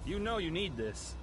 You know you need this.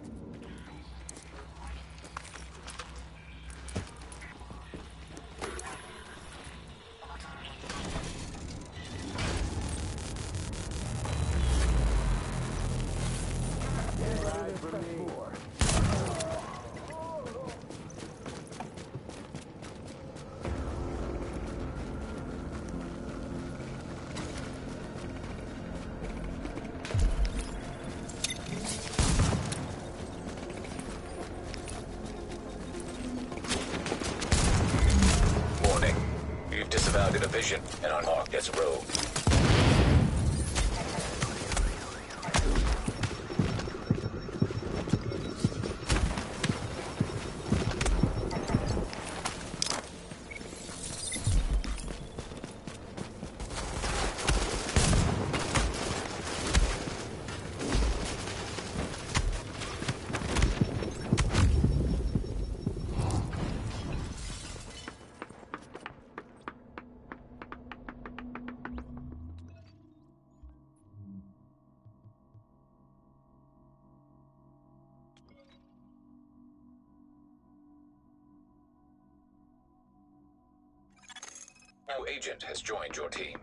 Division and unmarked as a rogue. New agent has joined your team.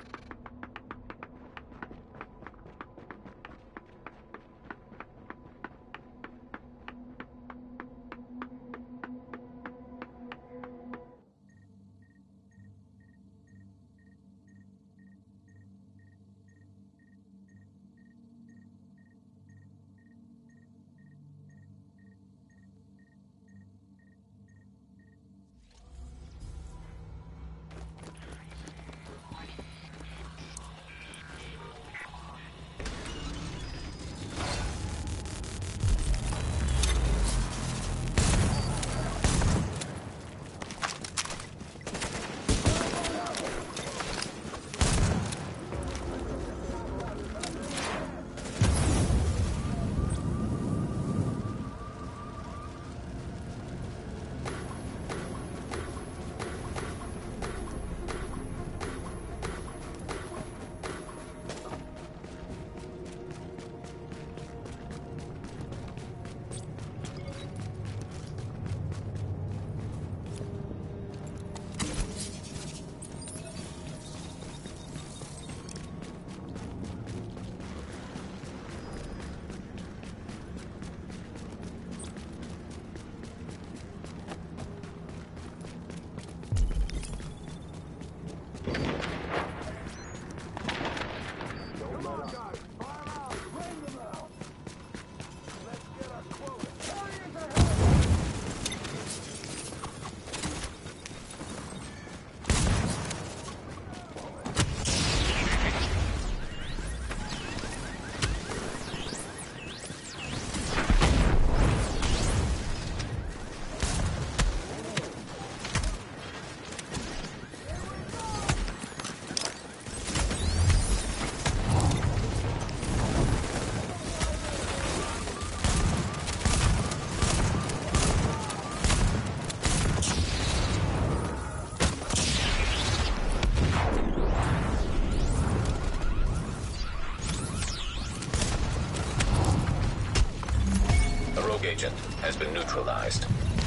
Agent has been neutralized.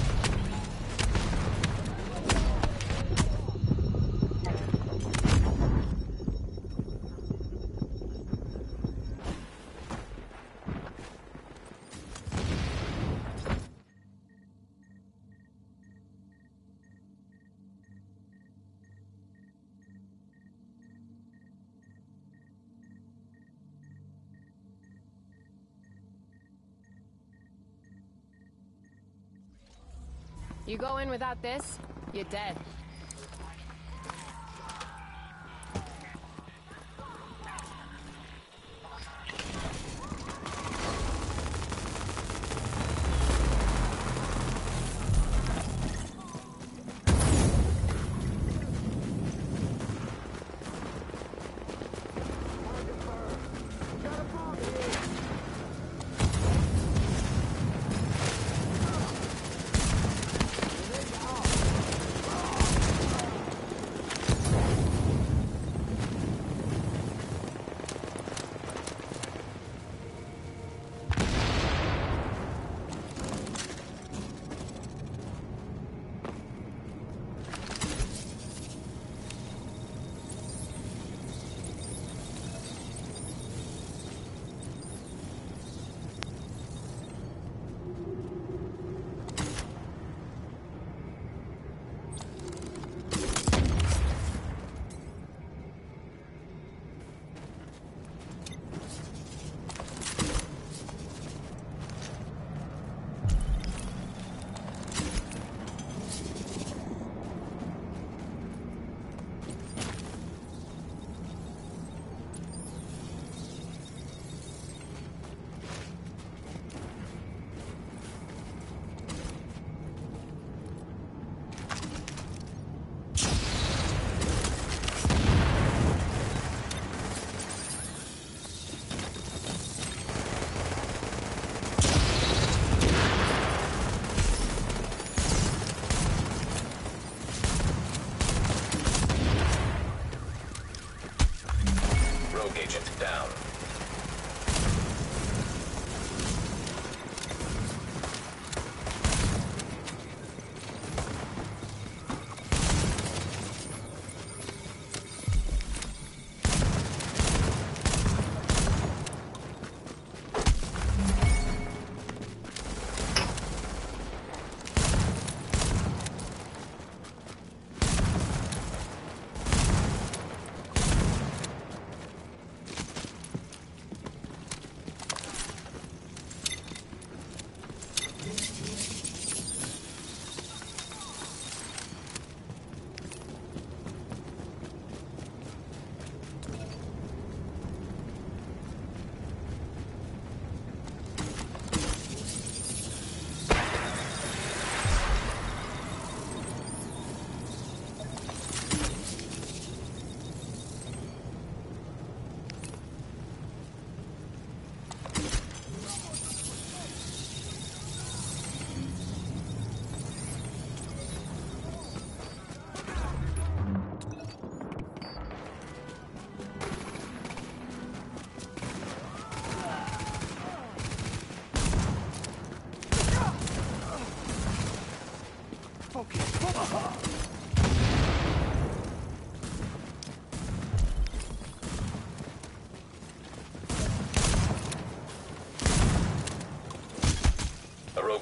You go in without this, you're dead.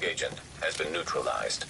Hawk agent has been neutralized.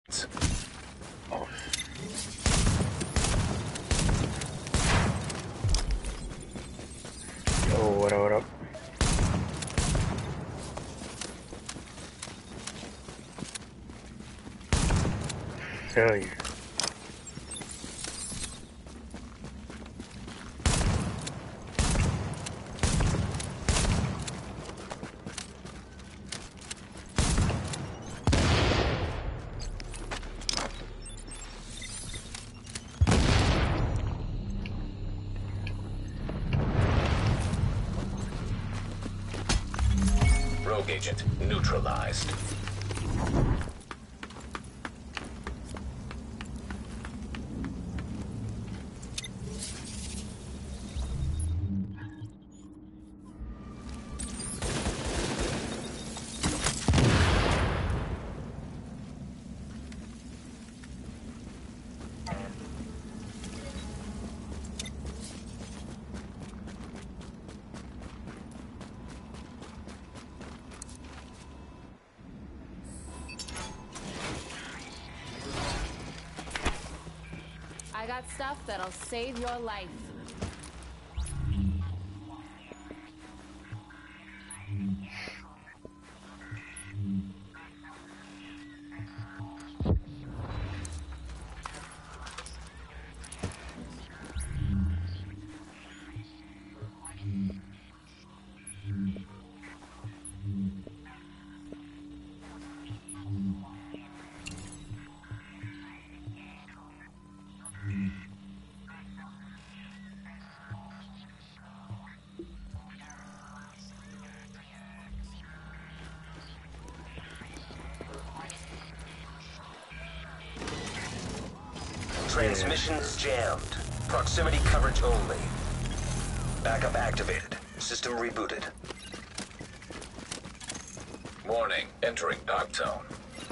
Oh. Yo, what up, what up? Tell you. Rogue agent neutralized. I got stuff that'll save your life. Transmissions jammed. Proximity coverage only. Backup activated. System rebooted. Warning, entering dark zone.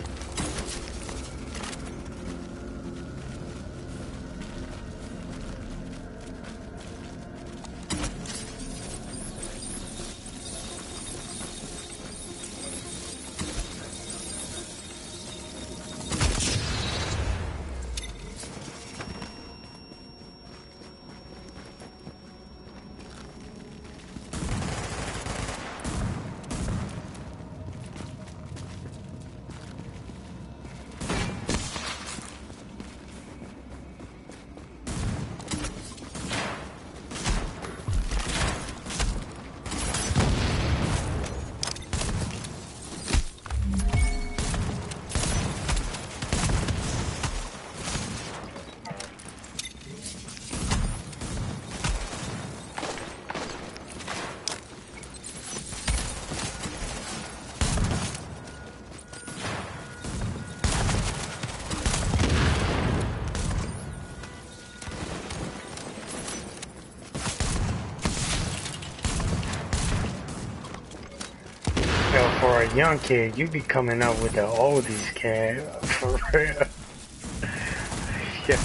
Yo, for a young kid, you be coming up with the oldies, kid. For real. Yeah.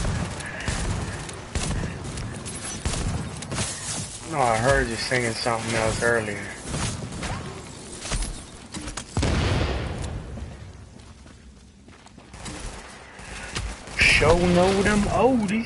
No, I heard you singing something else earlier. Show know them oldies.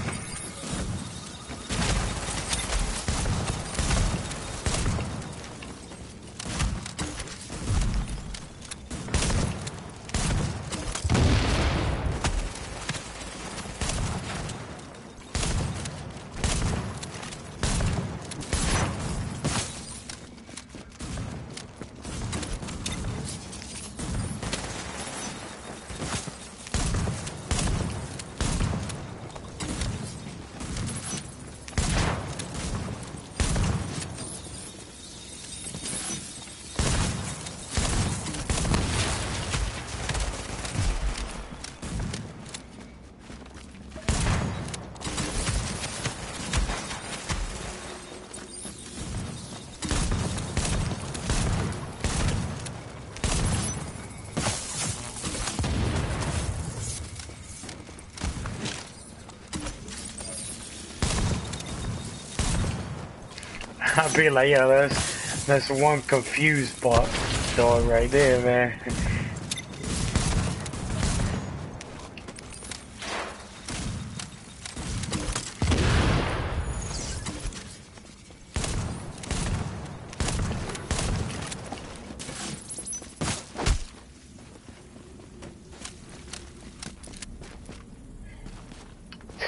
I'll be like, yo, that's one confused dog right there, man.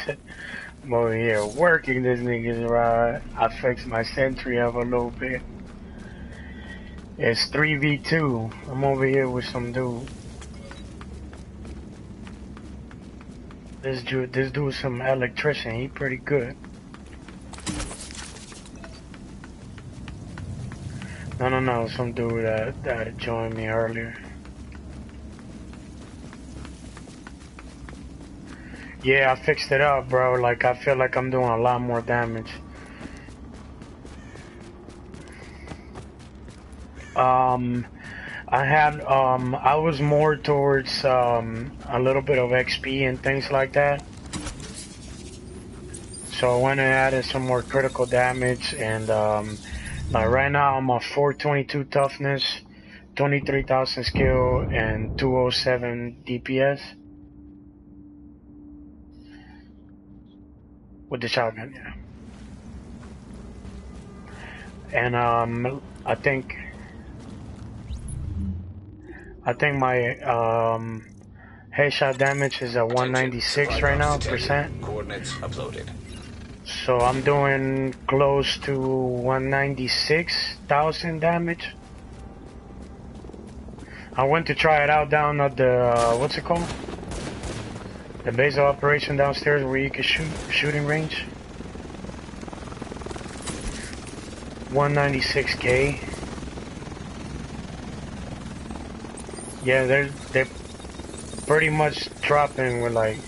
I'm over here working this nigga's ride. I fixed my sentry up a little bit. It's 3v2. I'm over here with some dude. This dude's some electrician. He pretty good. No, some dude that joined me earlier. Yeah, I fixed it up, bro. Like, I feel like I'm doing a lot more damage. I was more towards, a little bit of XP and things like that. So I went and added some more critical damage, and, like right now I'm on 422 toughness, 23,000 skill, and 207 DPS. With the shotgun, yeah. And I think my headshot damage is at 196 right now percent. Coordinates uploaded. So I'm doing close to 196,000 damage. I went to try it out down at the what's it called? The base of operation downstairs where you can shooting range. 196k. Yeah, they're pretty much dropping with like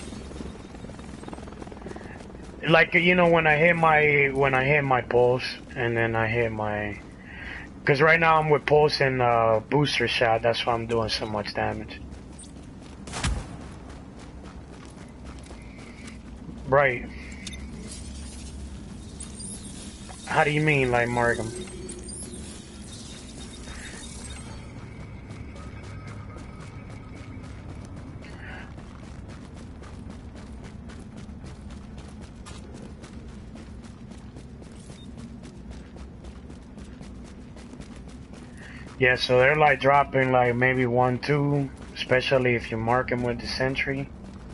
you know when I hit my pulse and then I hit my, because right now I'm with pulse and booster shot. That's why I'm doing so much damage. Right. How do you mean, like, mark 'em? Yeah, so they're like dropping like maybe 1, 2, especially if you mark them with the sentry.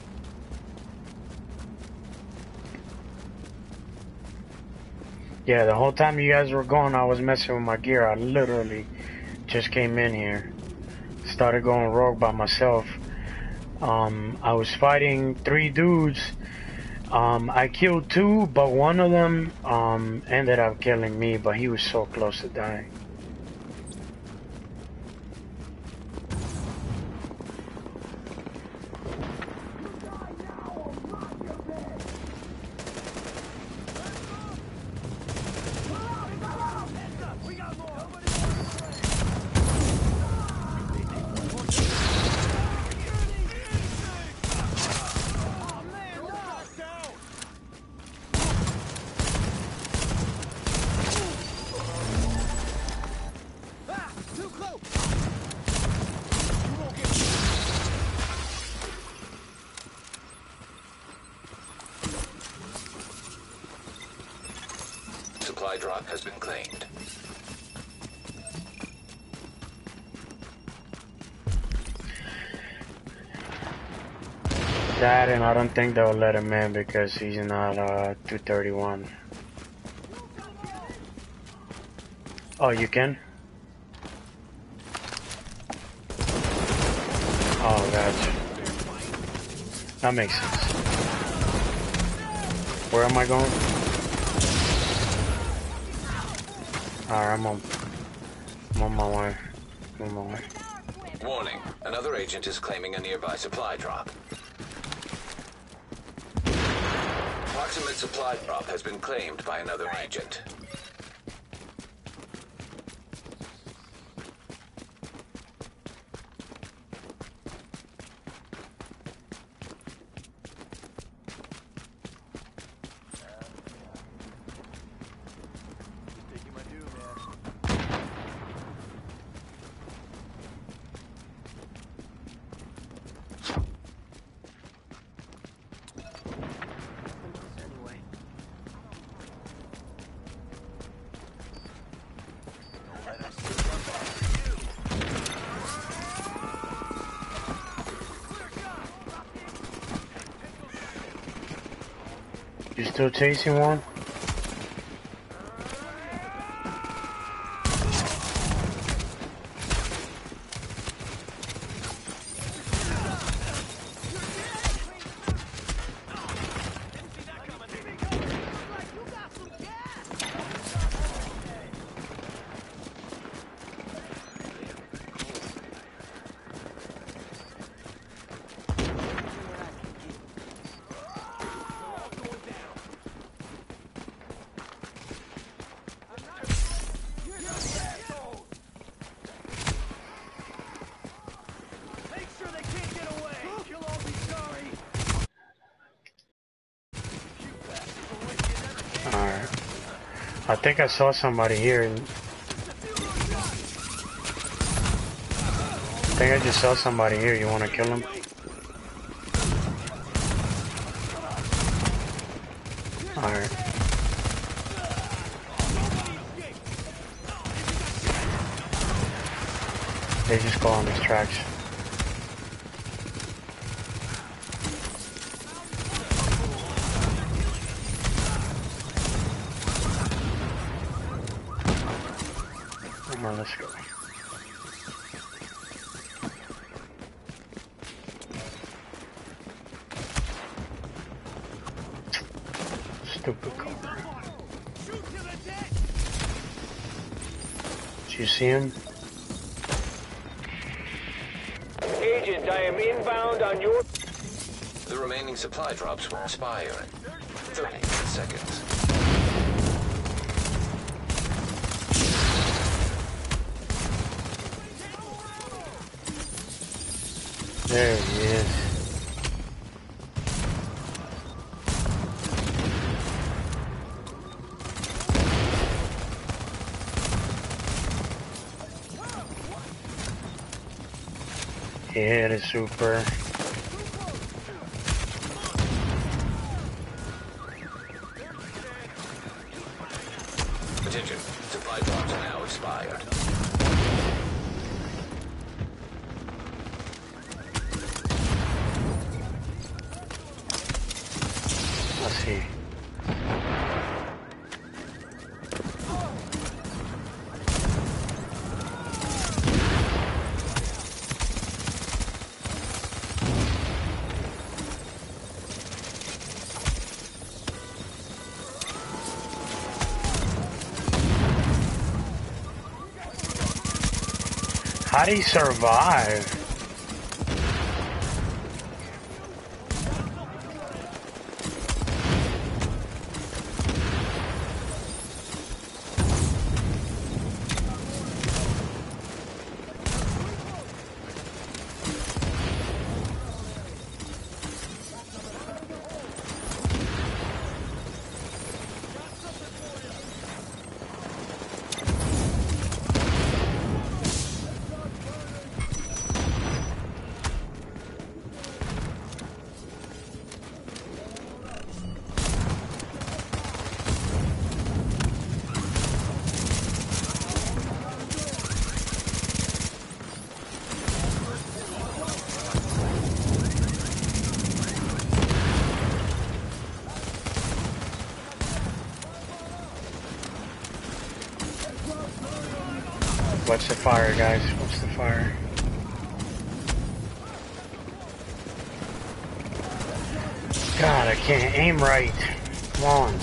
Yeah, the whole time you guys were going, I was messing with my gear. I literally just came in here, started going rogue by myself. I was fighting 3 dudes. I killed 2, but one of them ended up killing me, but he was so close to dying. Supply drop has been claimed. That, and I don't think they'll let him in because he's not 231. Oh, you can? Oh, gotcha. That makes sense. Where am I going? Alright, I'm on my way. I'm on my way. Warning, another agent is claiming a nearby supply drop. Proximate supply drop has been claimed by another agent. You still chasing one? Alright. I think I saw somebody here. I think I just saw somebody here. You want to kill him? Alright. They just go on these tracks. Come on, let's go. Stupid car. Did you see him? Agent, I am inbound on your... The remaining supply drops will expire in 30 seconds. There he is. He hit a super. Attention, supply drops are now expired. Let's see. How do you survive? Watch the fire, guys. Watch the fire. God, I can't aim right. Come on.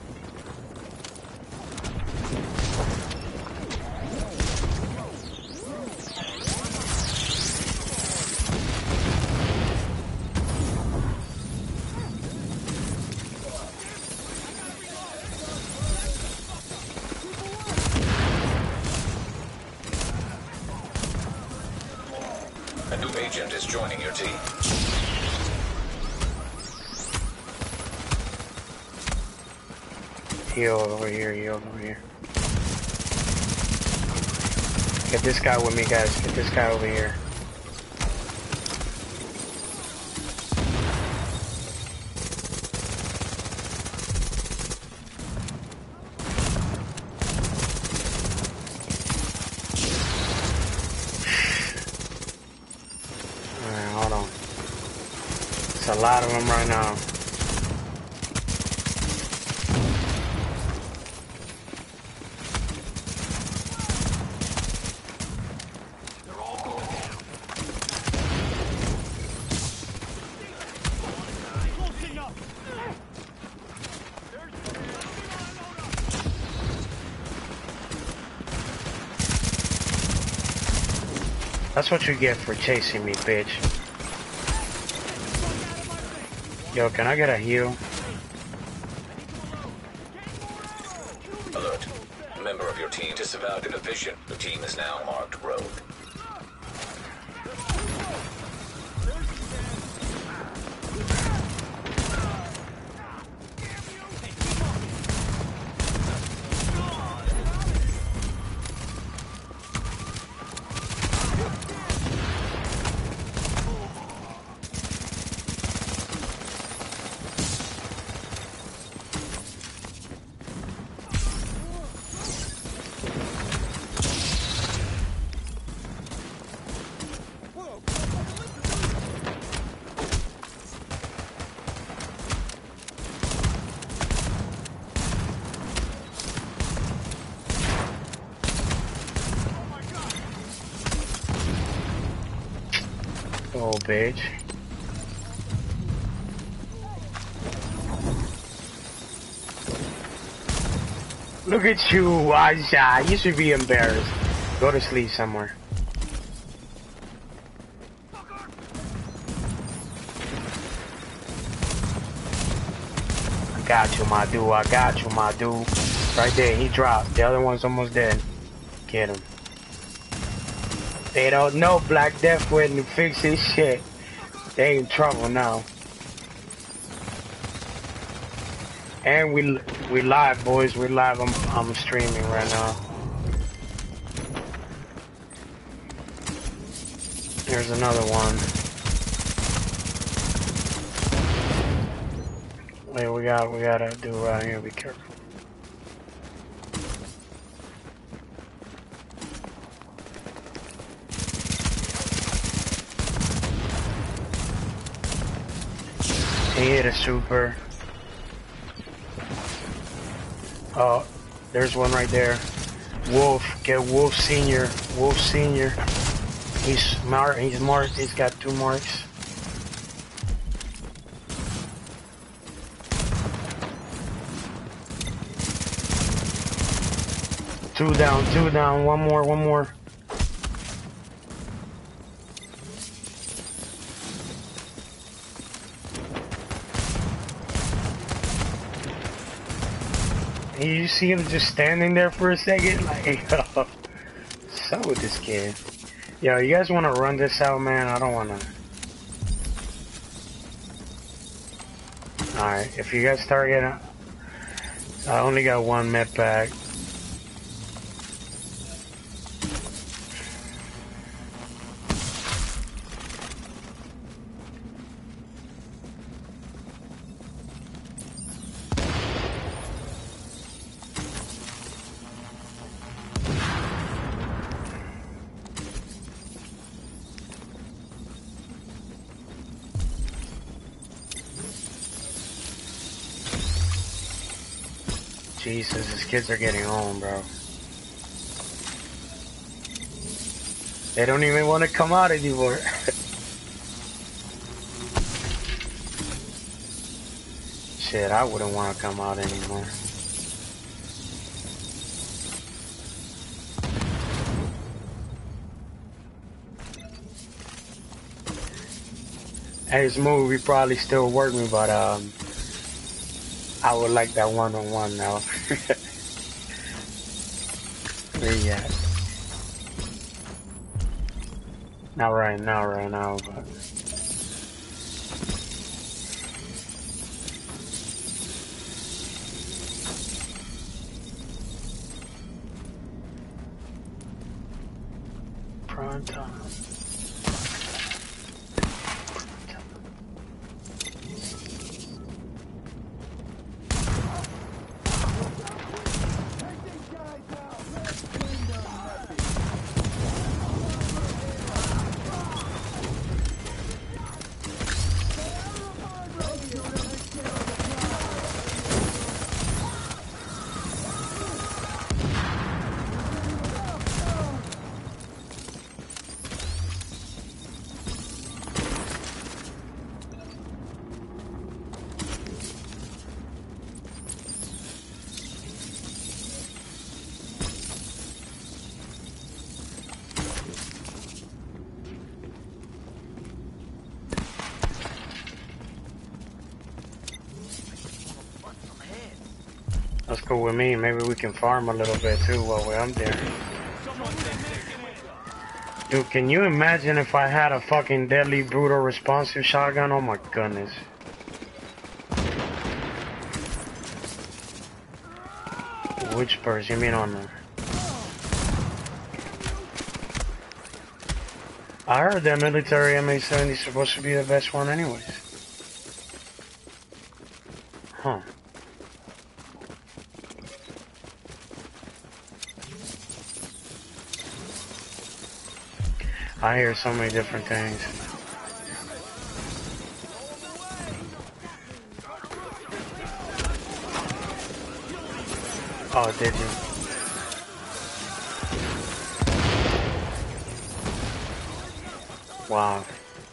A new agent is joining your team. Heal over here, heal over here. Get this guy with me, guys. Get this guy over here. Alright, hold on. There's a lot of them right now. That's what you get for chasing me, bitch. Yo, can I get a heal? Alert. A member of your team disavowed in a vision. The team is now marked rogue. Oh, bitch. Look at you, Aja. You should be embarrassed. Go to sleep somewhere. I got you, my dude. I got you, my dude. Right there, he dropped. The other one's almost dead. Get him. They don't know Black Death went and fix his shit. They in trouble now. And we live, boys. We live. I'm streaming right now. There's another one. Wait, we gotta do right here. Be careful. He hit a super. Oh, there's one right there. Wolf, get Wolf Senior. Wolf Senior. He's marked. He's got 2 marks. Two down. One more. You see him just standing there for a second? Like, what's up with this kid? Yo, you guys want to run this out, man? I don't want to. Alright, if you guys start getting... I only got 1 med pack. Jesus, these kids are getting home, bro. They don't even want to come out anymore. Shit, I wouldn't want to come out anymore. Hey, this movie probably still work me, but I would like that one-on-one now. Where you at? Not right now, but... Prime time. That's cool with me. Maybe we can farm a little bit too while we're up there. Dude, can you imagine if I had a fucking deadly, brutal, responsive shotgun? Oh my goodness. Which burst? You mean on the... I heard that military MA-70 is supposed to be the best one anyways. Huh. I hear so many different things. Oh, did you? Wow.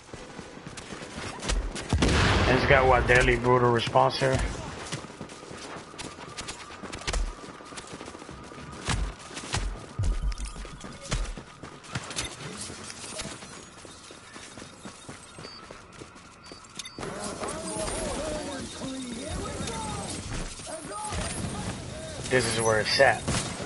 And it's got what, deadly brutal response here? This is where it's at.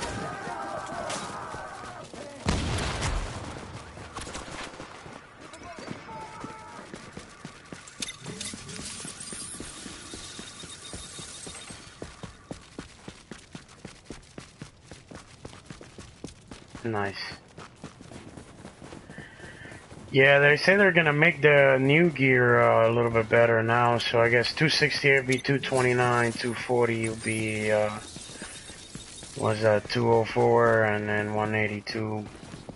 Nice. Yeah, they say they're gonna make the new gear a little bit better now, so I guess 268 will be 229, 240 will be was that 204, and then 182.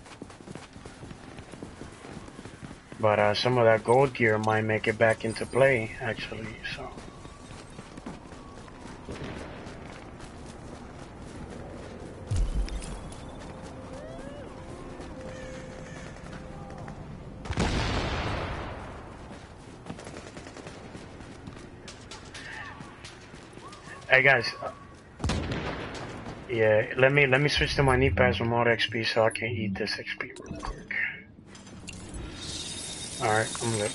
But some of that gold gear might make it back into play, actually, so. Hey guys, yeah, let me switch to my knee pads with more XP so I can eat this XP real quick. Alright, I'm good.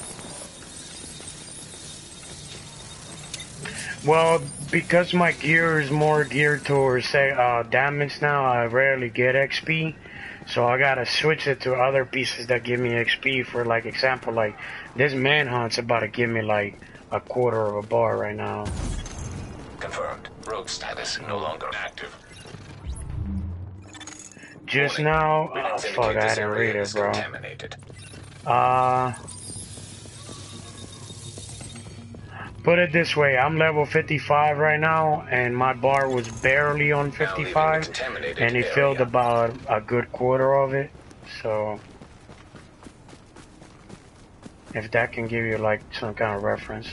Well, because my gear is more geared towards, say, damage now, I rarely get XP. So I gotta switch it to other pieces that give me XP. For, like, example, like, this manhunt's about to give me, like, a quarter of a bar right now. Confirmed. Rogue status no longer active. Just now? Oh, fuck, I didn't read it, bro. Put it this way, I'm level 55 right now, and my bar was barely on 55, and he filled about a good quarter of it, so... If that can give you, like, some kind of reference.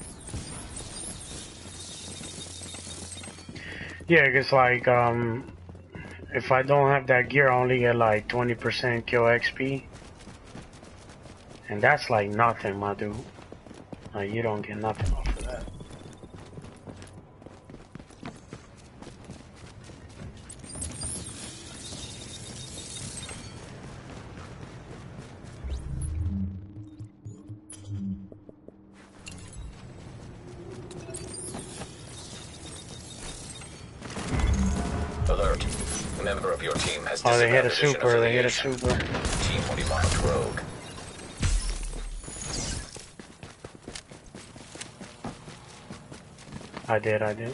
Yeah, it's like, if I don't have that gear, I only get like 20% kill XP. And that's like nothing, my dude. Like, you don't get nothing off of that. Alert. A member of your team has Oh, they hit a disabled super, they hit a affiliation. super. Team will be marked rogue. I did.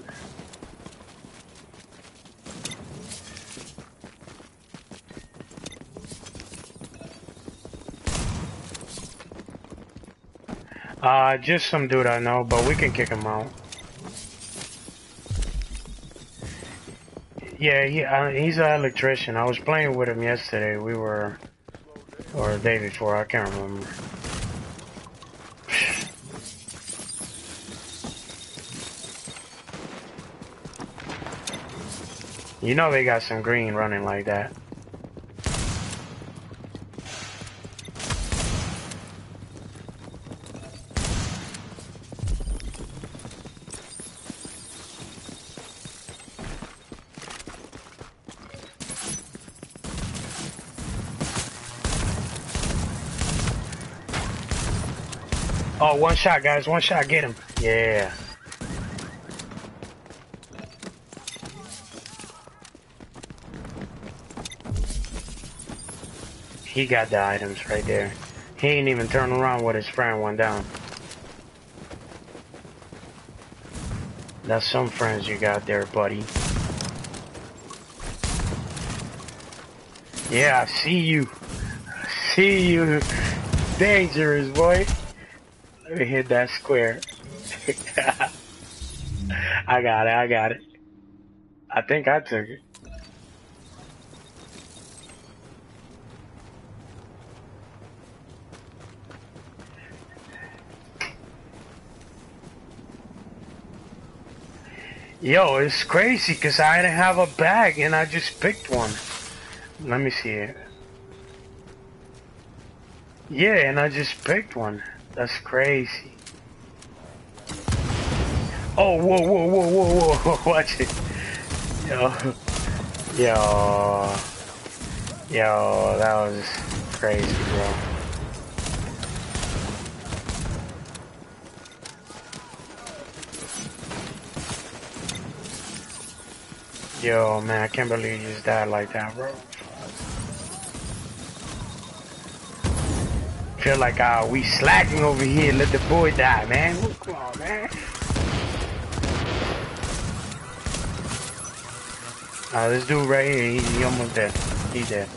Just some dude I know, but we can kick him out. Yeah, he's an electrician. I was playing with him yesterday. We were, or the day before, I can't remember. You know they got some green running like that. Oh, one shot, guys. One shot. Get him. Yeah. He got the items right there. He ain't even turned around when his friend went down. That's some friends you got there, buddy. Yeah, I see you. I see you. Dangerous, boy. Let me hit that square. I got it, I got it. I think I took it. Yo, it's crazy because I didn't have a bag and I just picked one. Let me see it. Yeah, and I just picked one. That's crazy. Oh, whoa, whoa, whoa, whoa, whoa, watch it. Yo, yo, that was crazy, bro. Yo, man, I can't believe you just died like that, bro. Feel like we slacking over here. Let the boy die, man. Come on, man. This dude right here, he almost dead. He dead.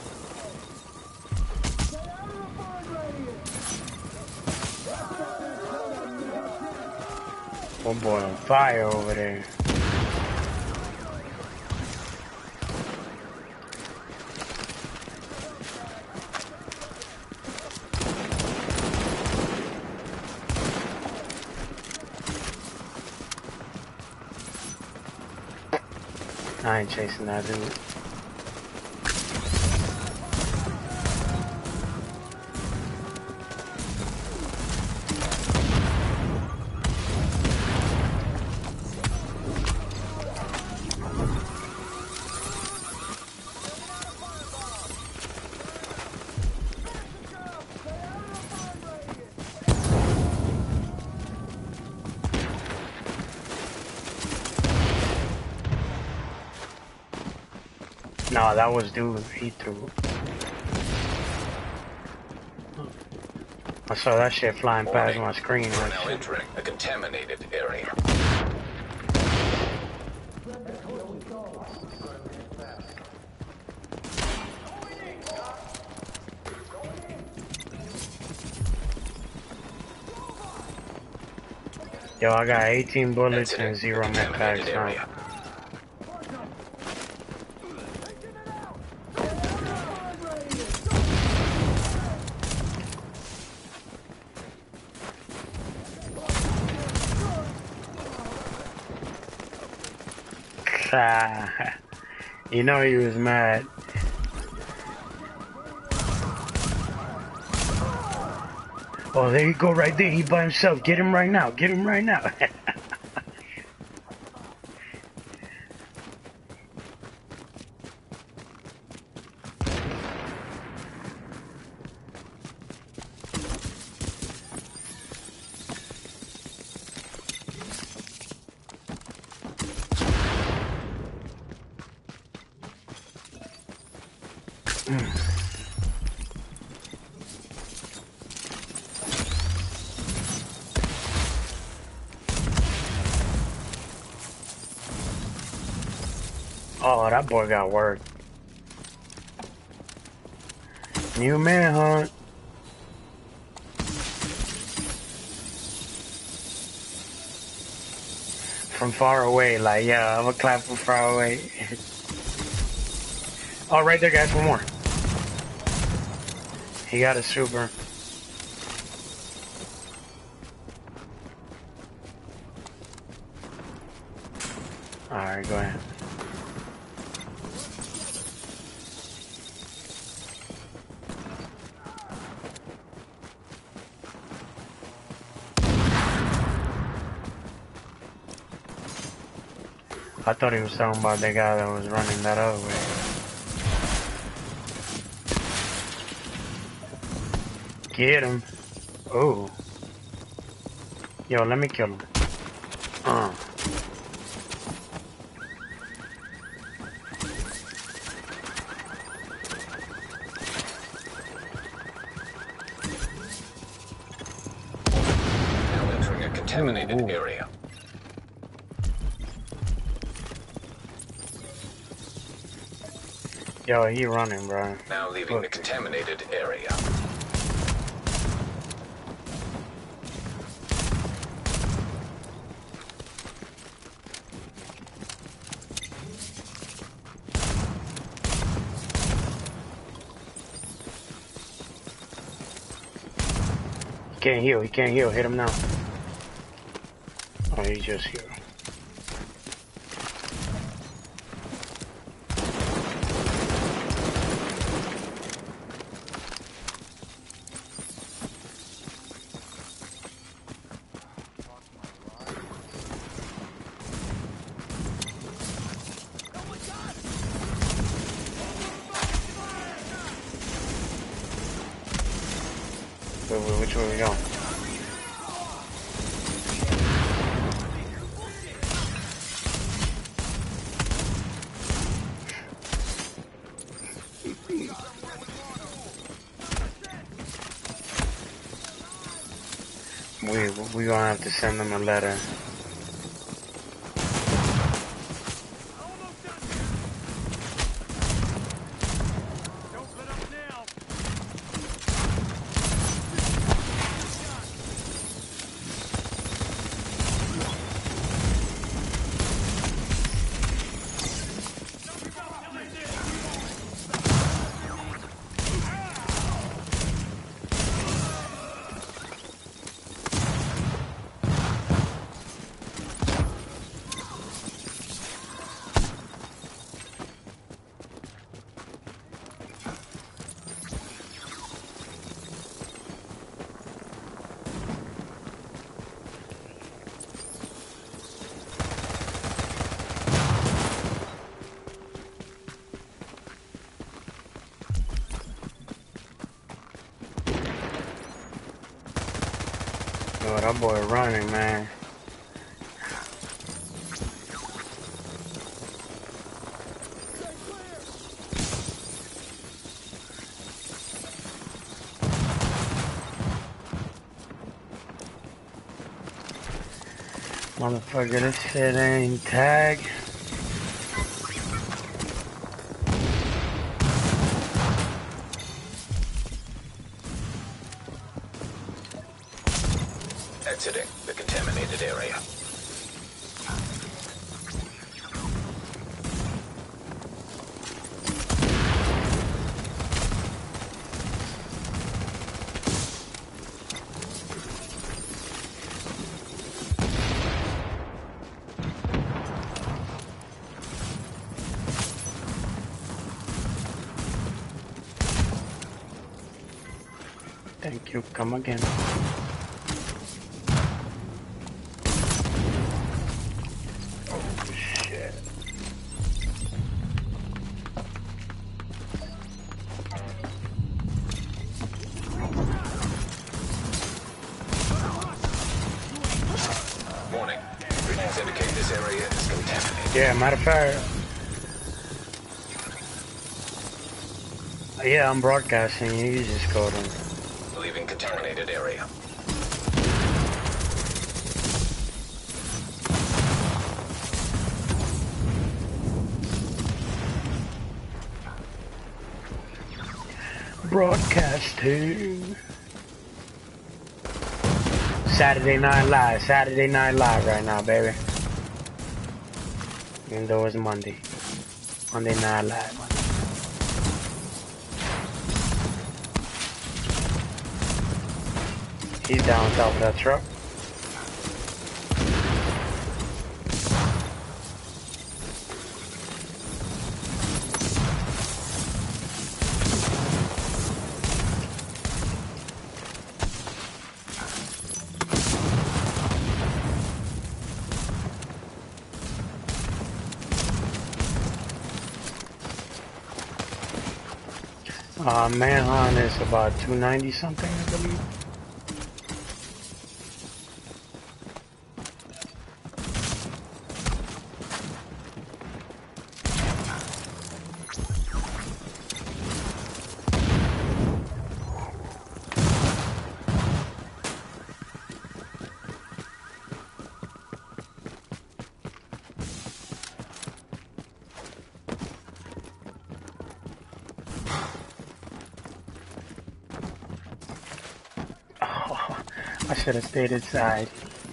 One boy on fire over there. I ain't chasing that dude. No, that was dude. He threw. I saw that shit flying past my screen. You are now entering a contaminated area. Yo, I got 18 bullets and 0 med packs now. You know he was mad. Oh, there you go right there. He by himself. Get him right now. Get him right now. Oh, that boy got work. New manhunt. From far away, like, yeah, I'm gonna clap from far away. Oh, right there, guys, one more. He got a super. Alright, go ahead. I thought he was talking about the guy that was running that other way. Get him. Oh. Yo, let me kill him. contaminated Ooh. area. Yo, he running, bro. Now leaving Look. the contaminated area. He can't heal. He can't heal. Hit him now. Oh, he just healed. Wait, which way we go? We gonna have to send them a letter. Oh, that boy running, man. Motherfucker, this shit ain't tag. Exiting the contaminated area. Thank you. Come again. Oh, shit. Warning. Readings indicate this area is contaminated. Yeah, matter of fact. Yeah, I'm broadcasting. You just go to. Leaving contaminated area. Broadcasting. Saturday Night Live. Saturday Night Live right now, baby. Even though it's Monday. Monday Night Live. He's down on top of that truck. Manhunt is about 290 something, I believe. I should have stayed inside.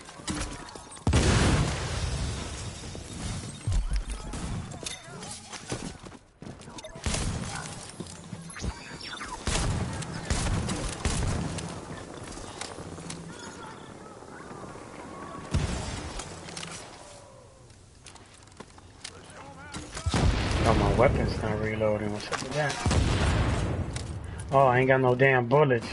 Oh, my weapon's not reloading. What's up with that? Oh, I ain't got no damn bullets.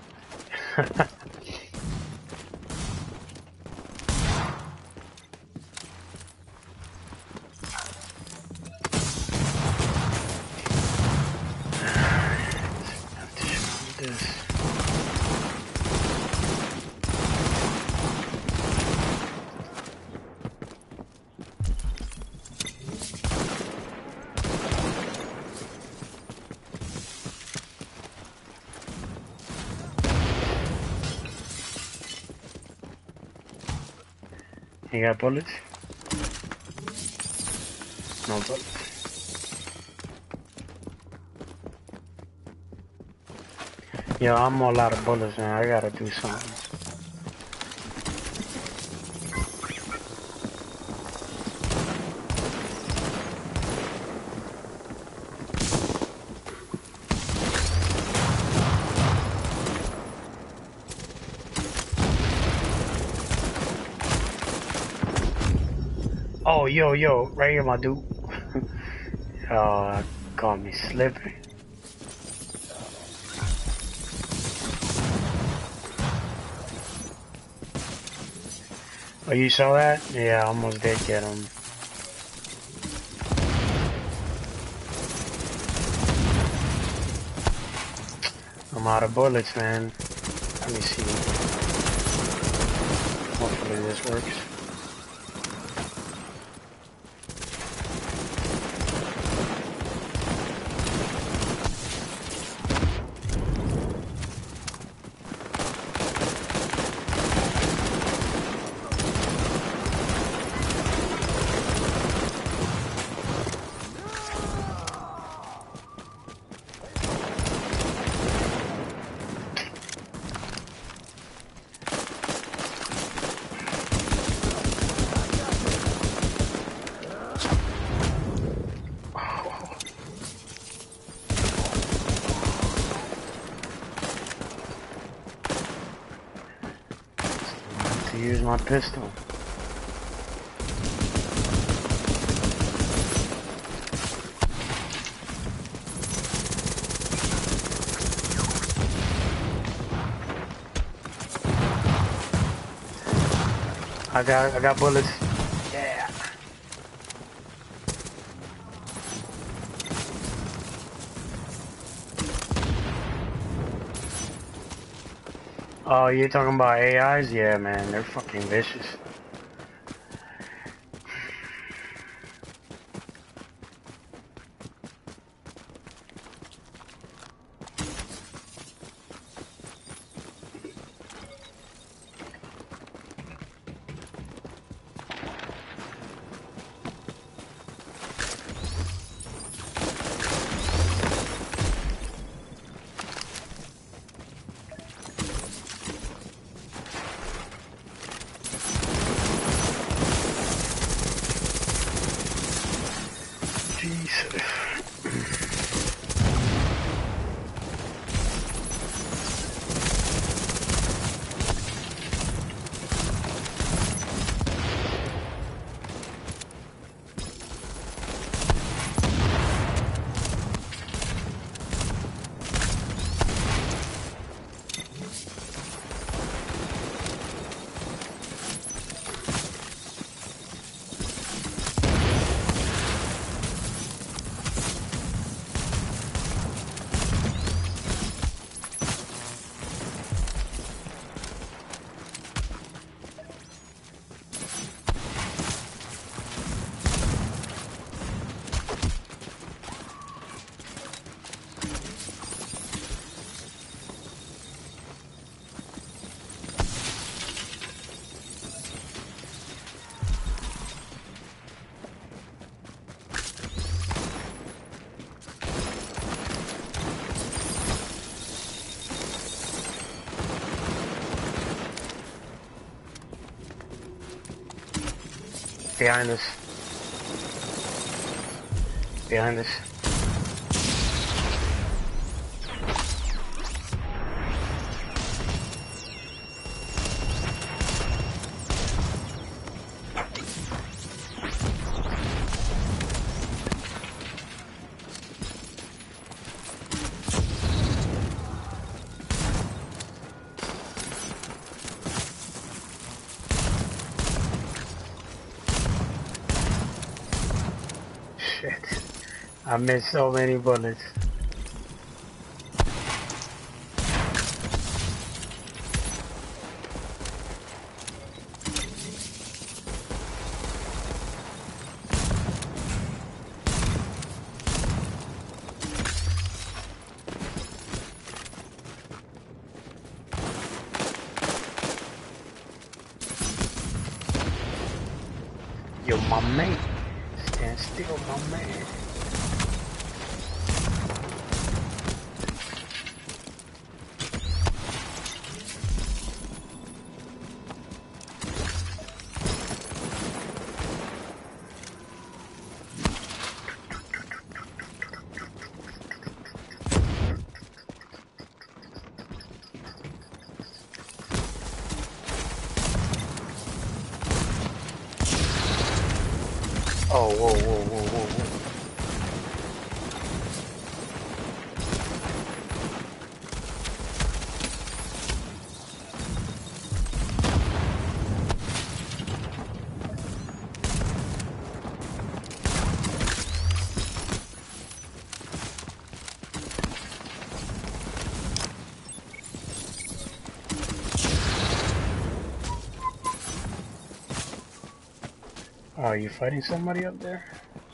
You got bullets? No bullets. Yo, I'm all out of bullets, man. I gotta do something. Oh, yo, right here, my dude. Caught me slipping. Oh, you saw that? Yeah, I almost did get him. I'm out of bullets, man. Let me see. Hopefully this works. Use my pistol. I got bullets. Yeah. Oh, you're talking about AIs? Yeah, man, they're fucking vicious. Behind us. Behind us. I missed so many bullets. Yo, my mate. Stand still, my man. Oh, whoa, whoa, whoa, whoa, whoa. Oh, are you fighting somebody up there?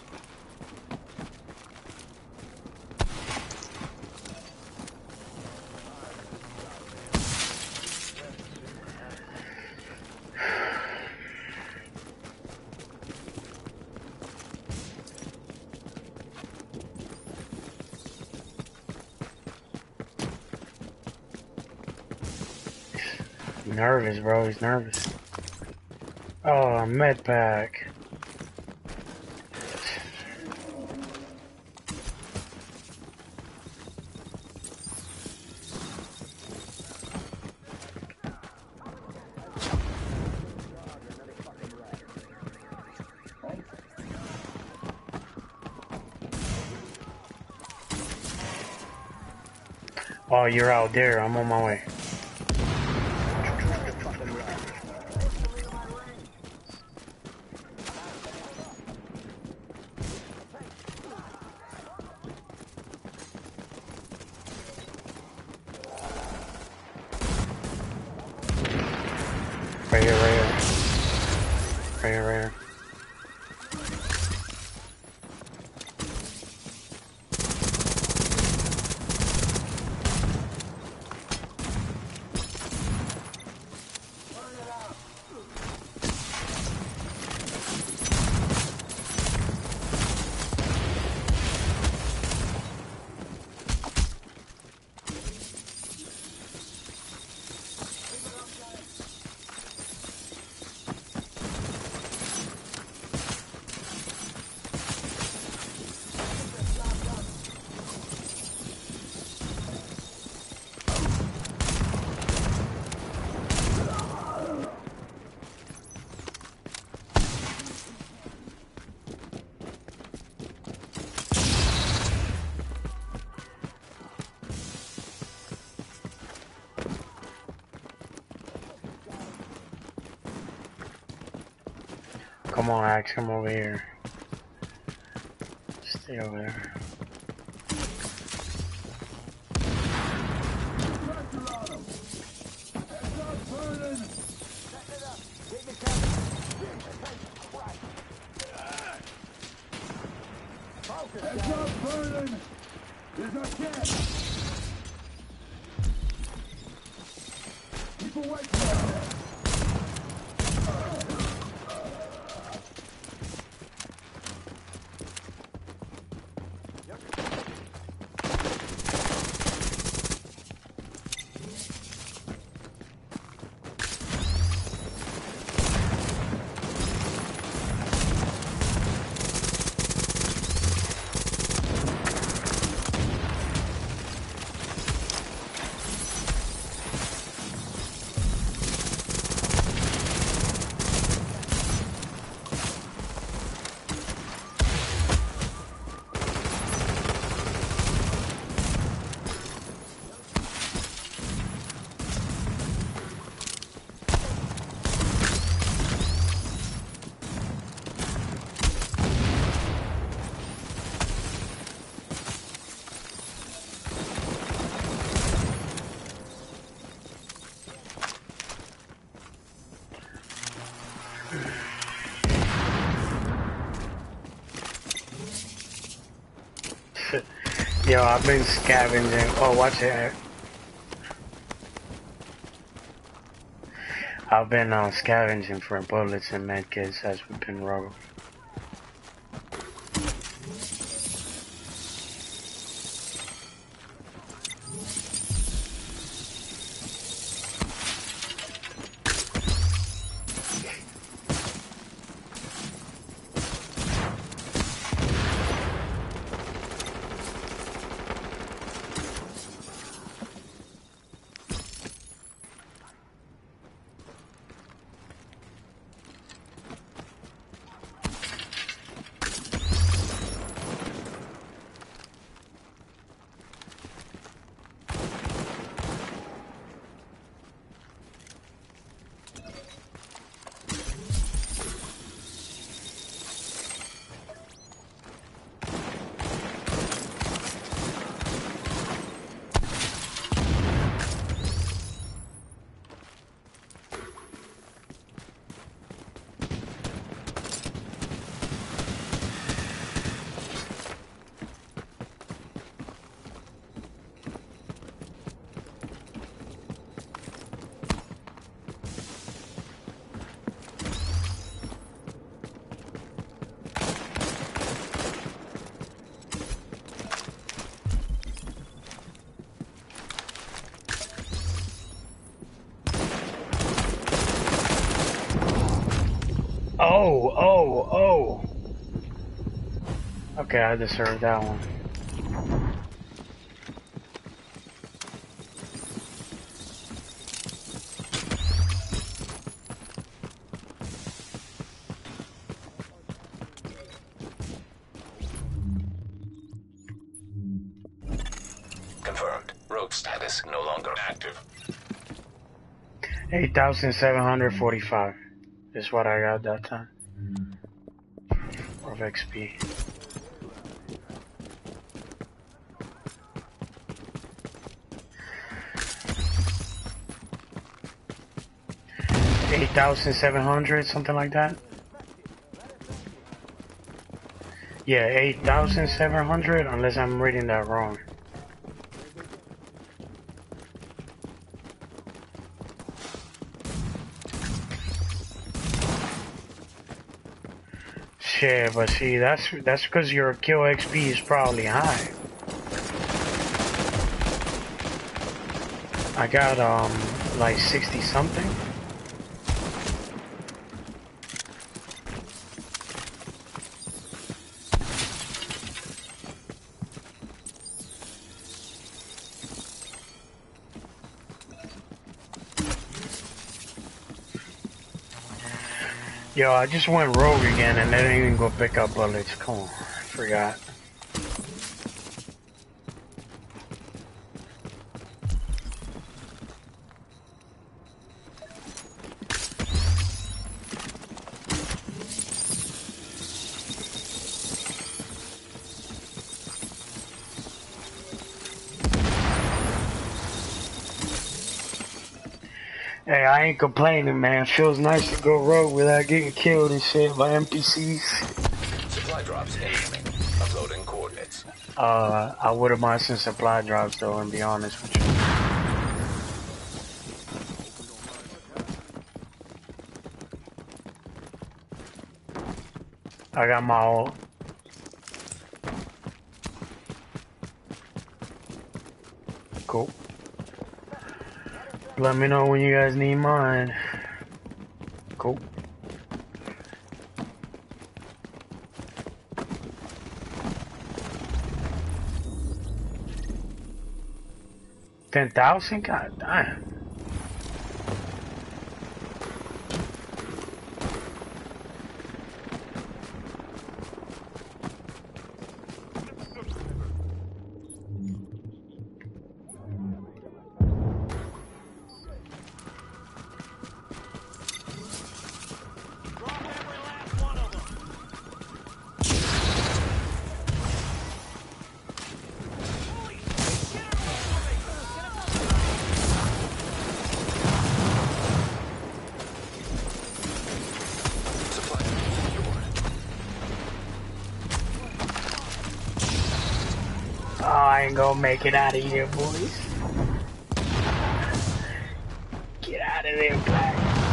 Nervous, bro. He's nervous. Oh, med pack. Oh, you're out there. I'm on my way. Right here, right here. Right here, right here. Come on, Axe, come over here. Stay over there. Yo, I've been scavenging. Oh, watch it. I've been scavenging for bullets and medkits as we've been rogue. Oh. Okay, I just heard that one. Confirmed. Rogue status no longer active. 8,745 is what I got that time. Of XP. $8,700, something like that. Yeah, 8,700, unless I'm reading that wrong. Shit, but see, that's because your kill XP is probably high. I got like 60 something. Yo, I just went rogue again and I didn't even go pick up bullets. Come on, I forgot. Hey, I ain't complaining, man. Feels nice to go rogue without getting killed and shit by NPCs. Supply drops incoming. Uploading coordinates. I wouldn't mind some supply drops though, and be honest with you. I got my ult. Cool. Let me know when you guys need mine. Cool. $10,000? God damn. I ain't gonna make it out of here, boys. Get out of there, Black.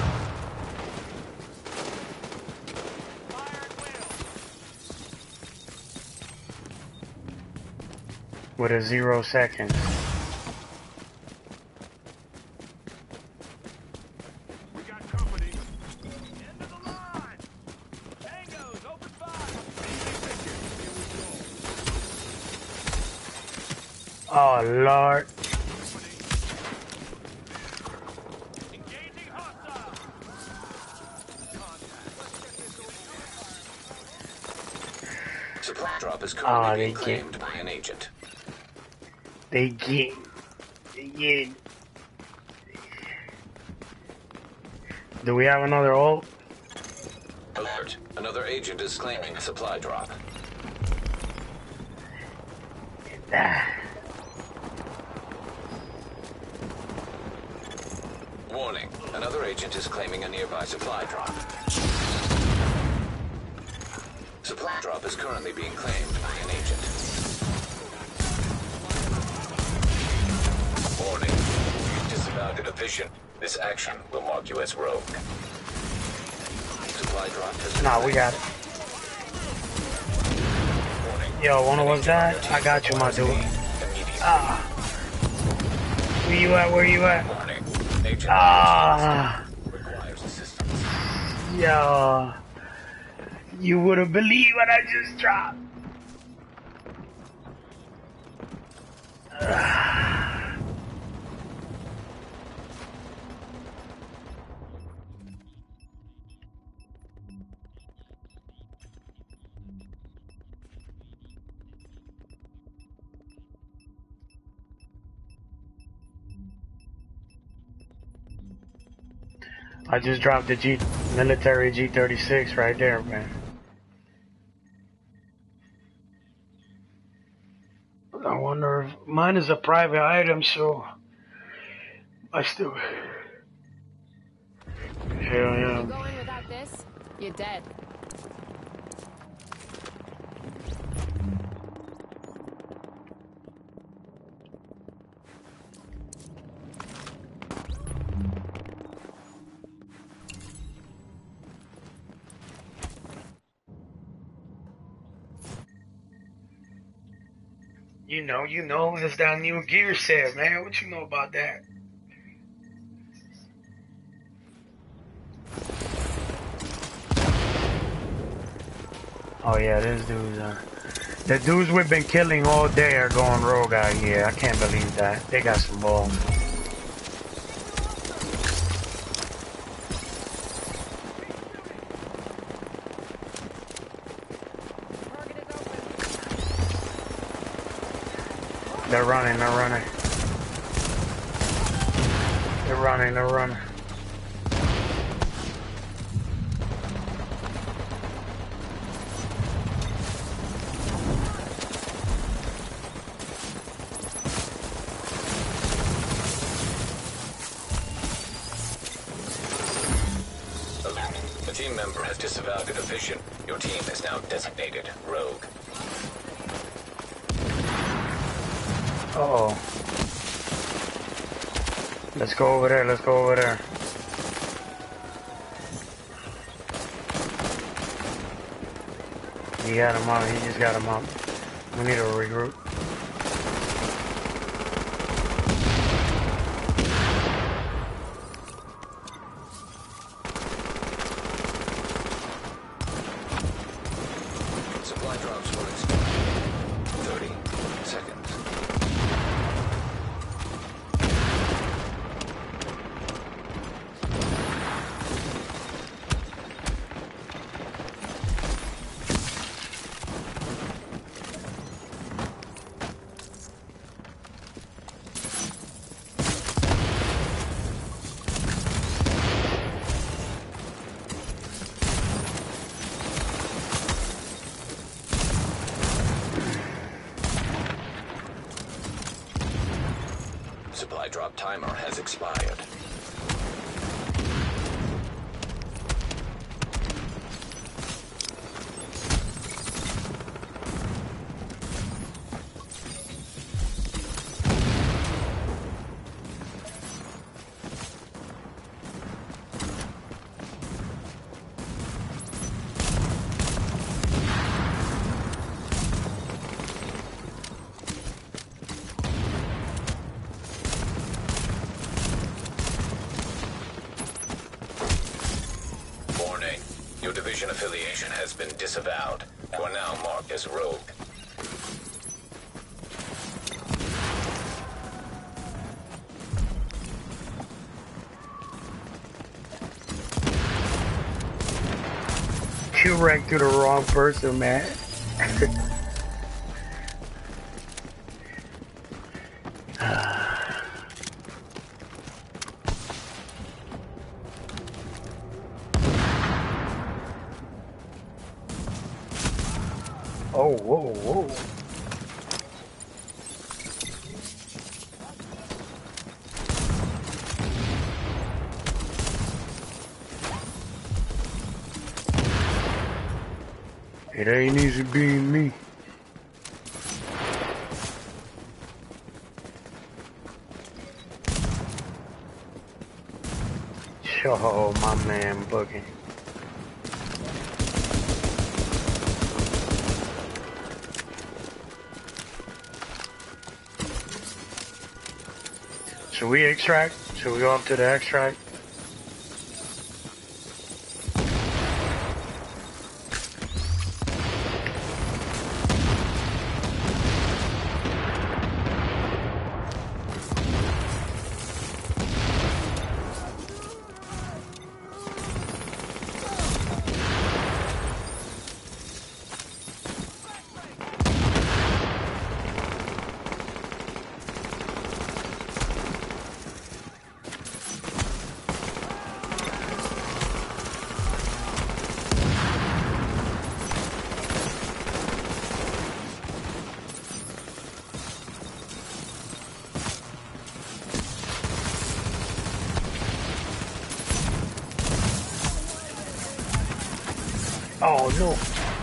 With a 0 seconds. We got company. End of the line. Tangos, open fire. Oh, Lord. Engaging hostile. Supply drop is currently being they claimed by an agent. They get. Do we have another ult? Alert. Another agent is claiming a supply drop. Warning. Another agent is claiming a nearby supply drop. Supply drop is currently being claimed by an agent. Warning. You've disavowed a division. This action will mark you as rogue. Supply drop has been Nah, we got it. Warning. Yo, one of us died? I got you, my dude. Ah. Where you at? Where you at? Warning. Agent Ah. requires assistance. Yo. You wouldn't believe what I just dropped. I just dropped the military G36 right there, man. I wonder if mine is a private item, so I still. Hell yeah. You go in without this, you're dead. You know, it's that new gear set, man. What you know about that? Oh yeah, this dude's the dudes we've been killing all day are going rogue out here. I can't believe that. They got some balls. They're running. They're running. A team member has disavowed a division. Your team is now designated rogue. Uh-oh. Let's go over there. He got him up. He just got him up. We need to regroup. Supply drops will expire. 30 seconds. Supply drop timer has expired. Your division affiliation has been disavowed. You are now marked as rogue. You ran to the wrong person, man. Oh, whoa, whoa. It ain't easy being me. Oh, my man booking. Should we extract? Should we go up to the extract? Oh no.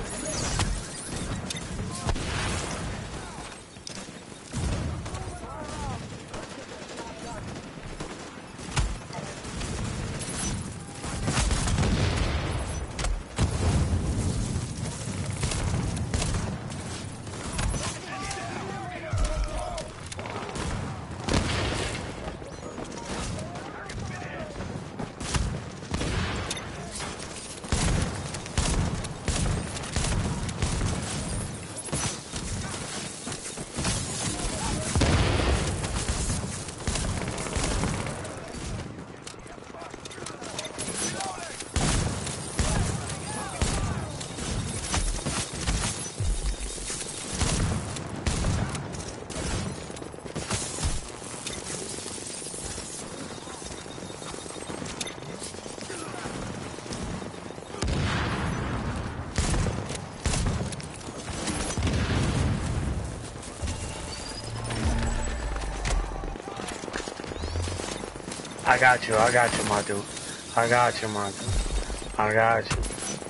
I got you, my dude. I got you, my dude. I got you.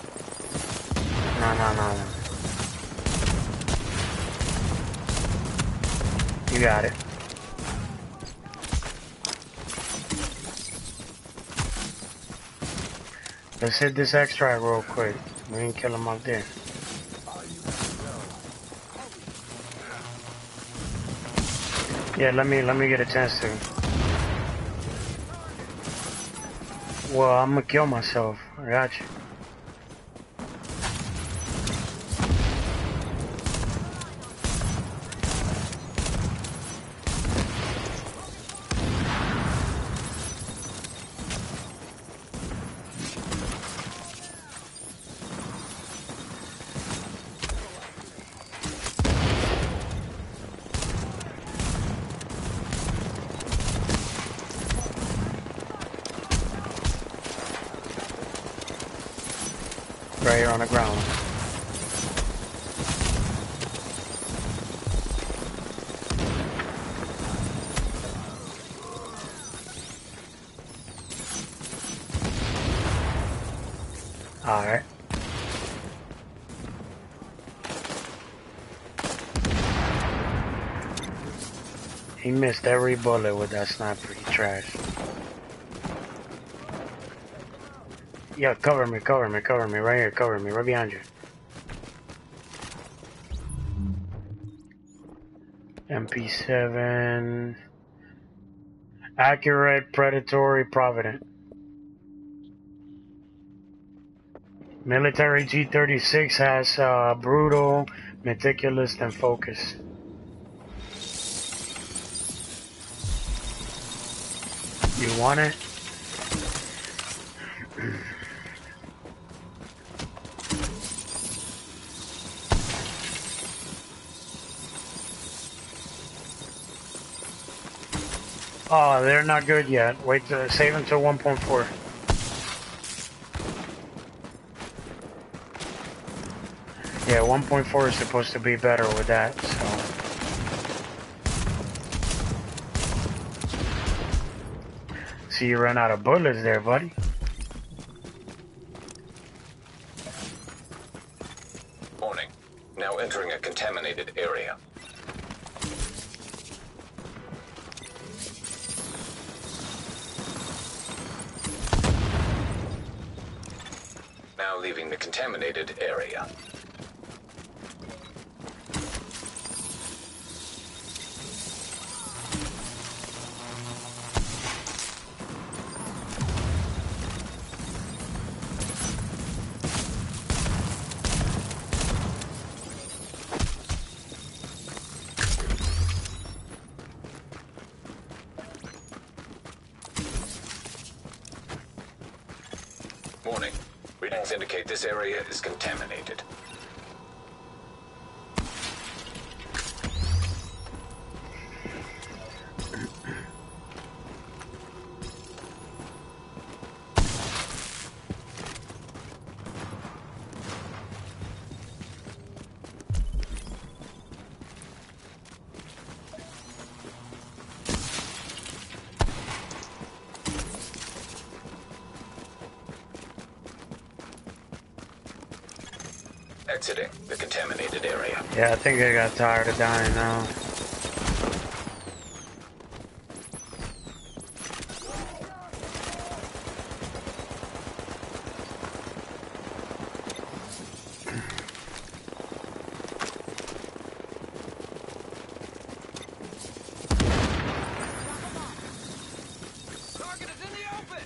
No. You got it. Let's hit this extract real quick. We can kill him up there. Yeah, let me get a chance to. Well, I'm gonna kill myself. I got you. Right here on the ground. Alright. He missed every bullet with that sniper. He trashed. Yeah, cover me, right here, cover me, right behind you. MP7. Accurate, predatory, provident. Military G36 has brutal, meticulous, and focus. You want it? Oh, they're not good yet. Wait to save until 1.4. Yeah, 1.4 is supposed to be better with that, so. See, you ran out of bullets there, buddy. Warning. Now entering a contaminated area. Now leaving the contaminated area. Warning. Readings indicate this area is contaminated. Exiting the contaminated area. Yeah, I think I got tired of dying now. Target is in the open!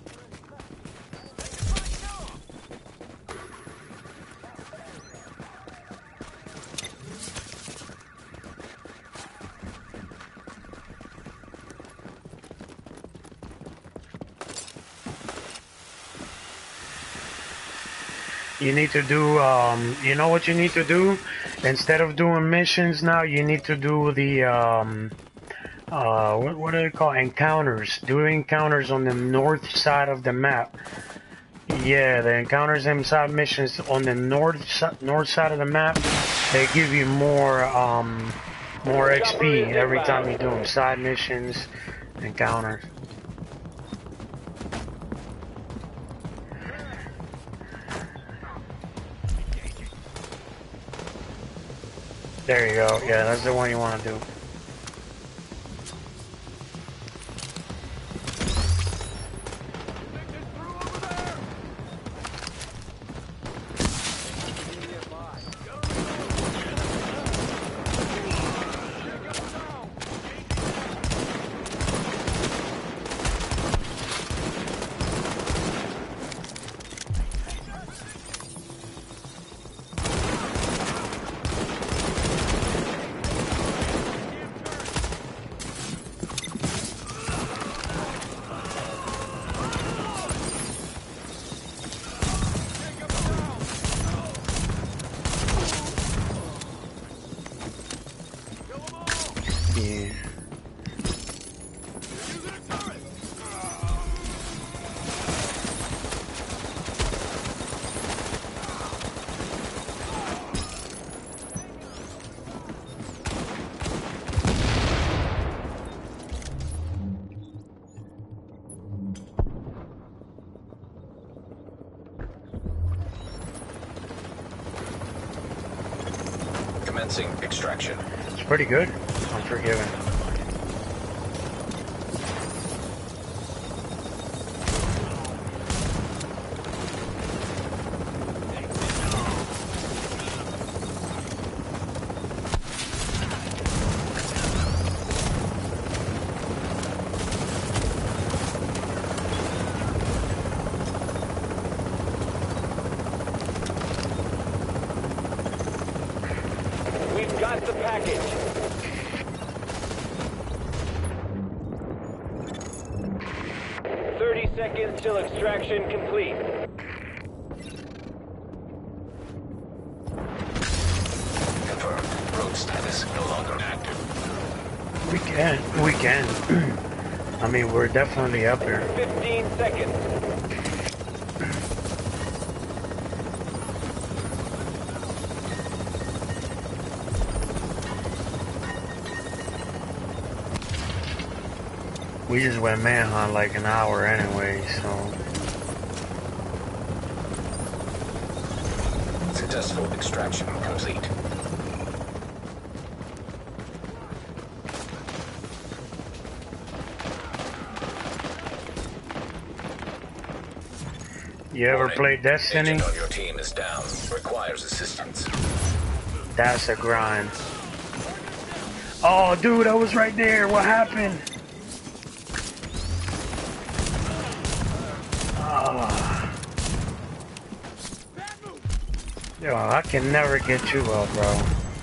You need to do, you know what you need to do? Instead of doing missions now, you need to do the, what do they call encounters? Do encounters on the north side of the map. Yeah, the encounters inside missions on the north side of the map, they give you more, more XP every time you do them. Side missions, encounters. There you go. Yeah, that's the one you want to do. Yeah. Commencing extraction. It's pretty good. Unforgiven. Blast the package. Seconds till extraction complete. Confirmed. Rogue status no longer active. We can. I mean, we're definitely up here. 15 seconds. We just went manhunt like an hour anyway, so. Successful extraction complete. You ever played Destiny? Agent on your team is down. Requires assistance. That's a grind. Oh, dude, I was right there. What happened? Yo, I can never get you up, bro.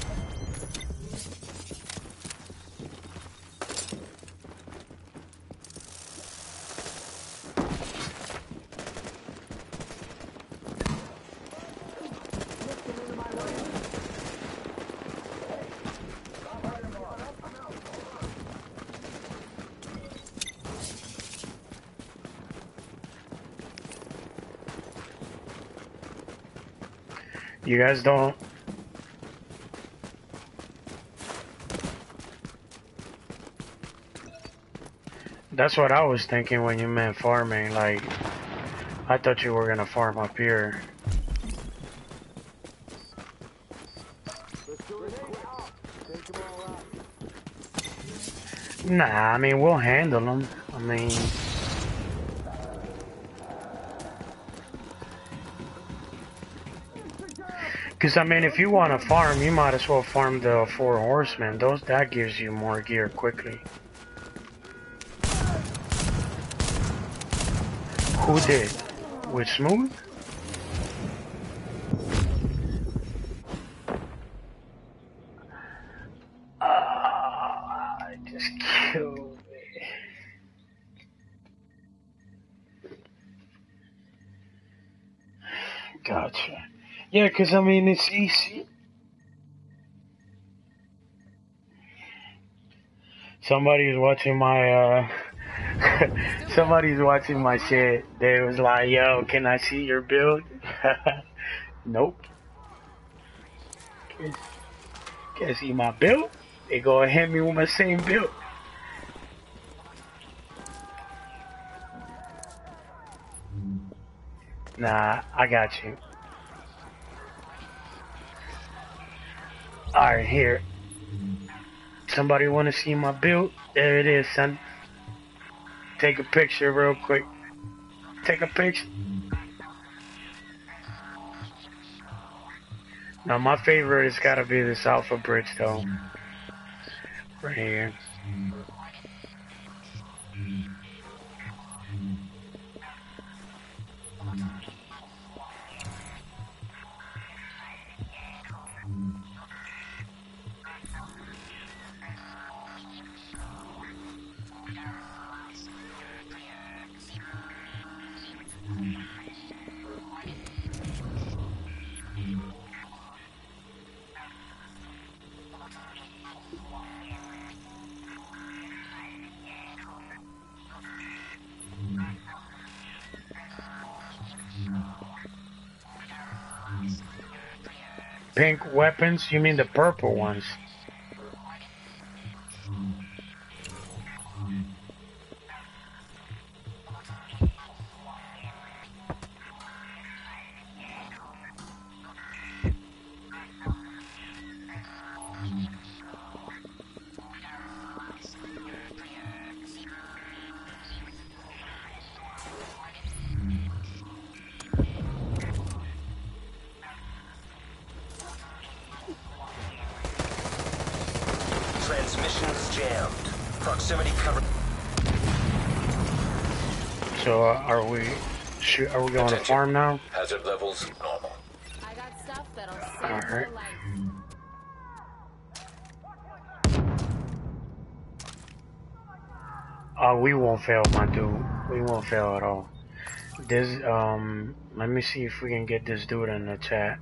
You guys don't... That's what I was thinking when you meant farming, like... I thought you were gonna farm up here. Nah, I mean, we'll handle them. I mean... Because, I mean, if you want to farm, you might as well farm the 4 horsemen. That gives you more gear quickly. Who did? With Smooth? I just killed me. Gotcha. Yeah, because, I mean, it's easy. Somebody's watching my, somebody's watching my shit. They was like, yo, can I see your build? Nope. Can't see my build? They gonna hit me with my same build. Nah, I got you. Alright, here. Somebody want to see my build? There it is, son. Take a picture real quick. Take a picture. Now, my favorite has got to be this Alpha Bridge, though. Right here. Pink weapons? You mean the purple ones? Transmissions jammed. Proximity cover. So are we going to farm now? Hazard levels normal. I got stuff that'll save Alright. your life. Oh, we won't fail, my dude. We won't fail at all. This, let me see if we can get this dude in the chat.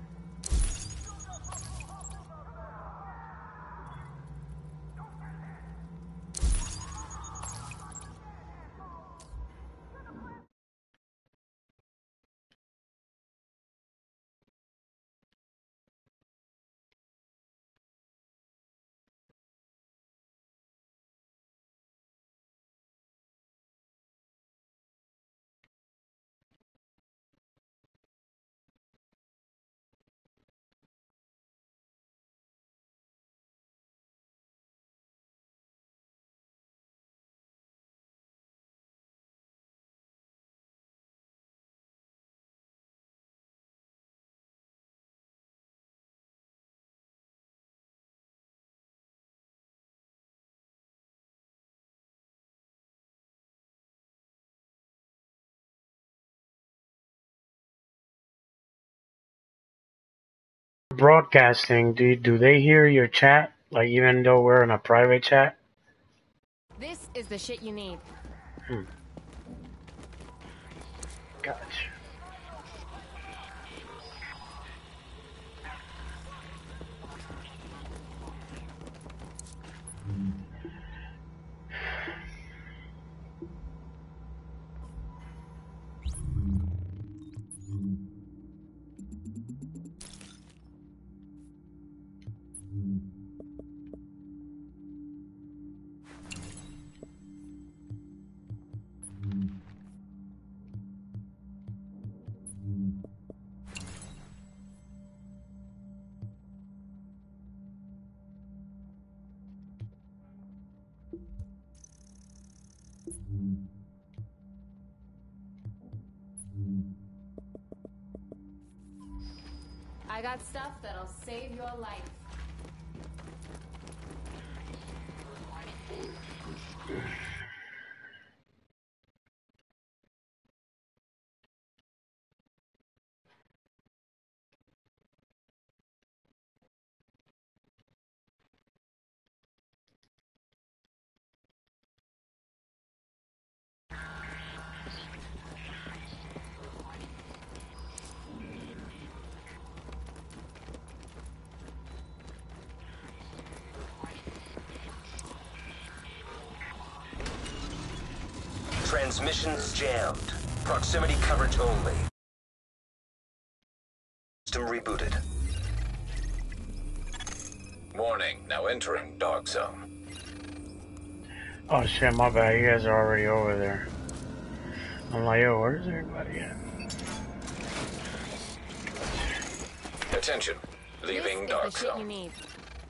Broadcasting, do they hear your chat? Like, even though we're in a private chat? This is the shit you need. Gotcha. I got stuff that'll save your life. Transmissions jammed. Proximity coverage only. System rebooted. Warning, now entering Dark Zone. Oh shit, my bad. You guys are already over there. I'm like, yo, where's everybody at? Attention, leaving This Dark is the shit you Zone. need.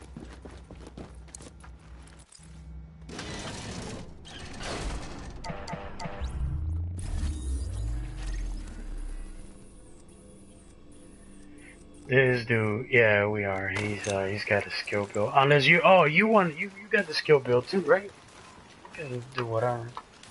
This dude, yeah, we are. He's got a skill build. Unless you, oh, you got the skill build too, right? You gotta do whatever.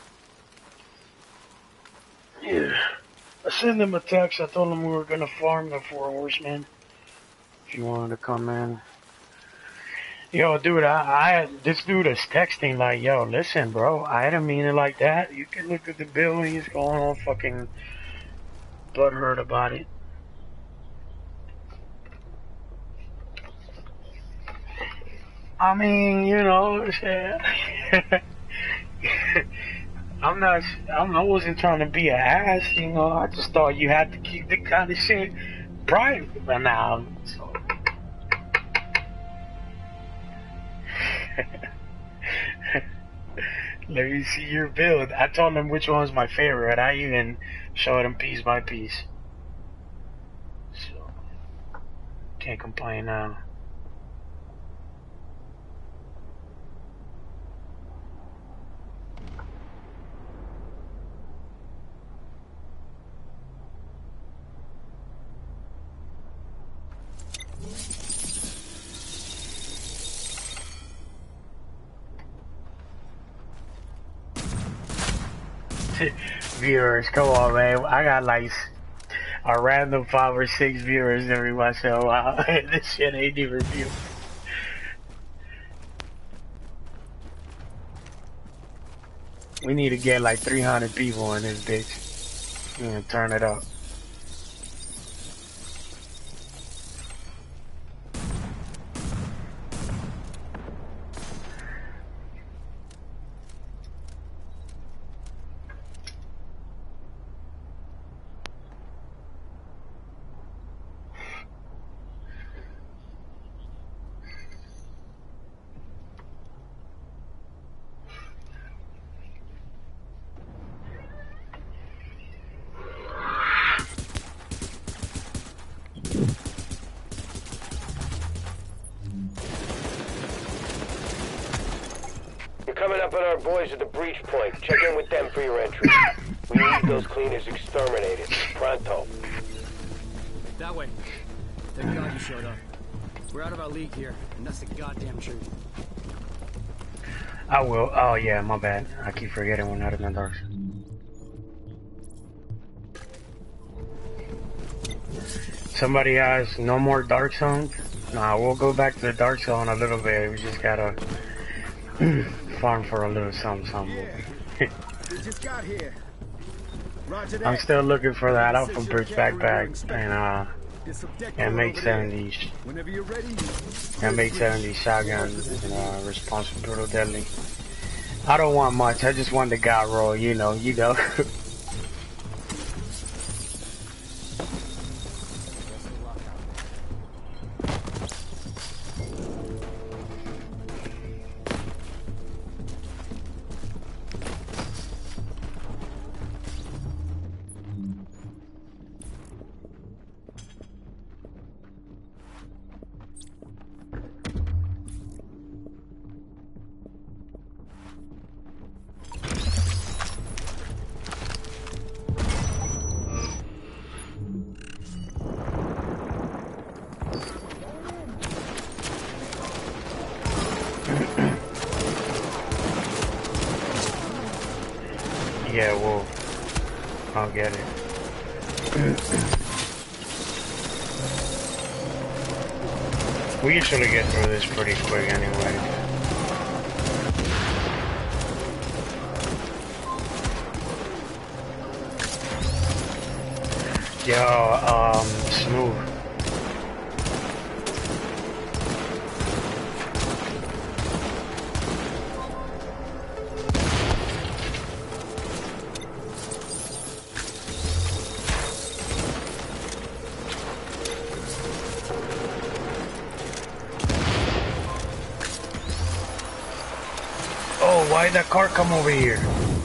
Yeah. I sent him a text. I told him we were gonna farm the 4 horsemen. If you wanted to come in. Yo, dude, this dude is texting like, yo, listen, bro, I didn't mean it like that. You can look at the bill and he's going all fucking butthurt about it. I mean, you know, I wasn't trying to be an ass, you know. I just thought you had to keep the kind of shit private by now. So. Let me see your build. I told him which one was my favorite. I even showed him piece by piece. So, can't complain now. Viewers, come on, man. I got like a random 5 or 6 viewers every once in a while. This shit ain't even view. We need to get like 300 people in this bitch. And turn it up. Coming up on our boys at the breach point. Check in with them for your entry. We need those cleaners exterminated. Pronto. That way. Thank God you showed up. We're out of our league here, and that's the goddamn truth. I will. Oh yeah, my bad. I keep forgetting we're not in the dark. Somebody has no more dark zones? Nah, we'll go back to the dark zone a little bit. We just gotta farm for a little something. We just got here. Roger that. I'm still looking for that Alpha Bridge backpack and M870s. Whenever you're ready. M870 shotgun and responsive brutal deadly. I don't want much. I just want the god roll. You know. Yeah, well, I'll get it. We usually get through this pretty quick anyway. Yo, Smooth. Why did that car come over here?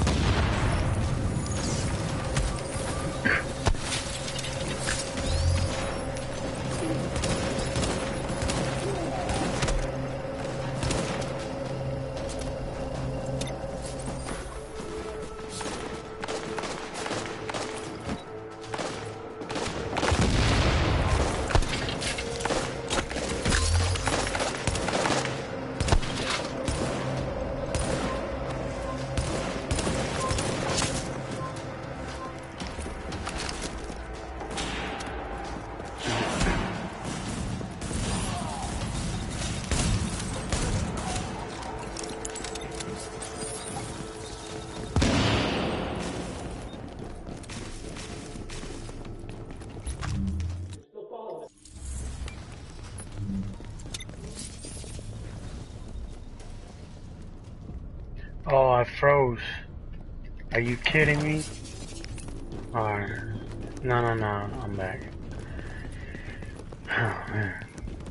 Oh, I froze. Are you kidding me? Alright. No, I'm back. Oh, man.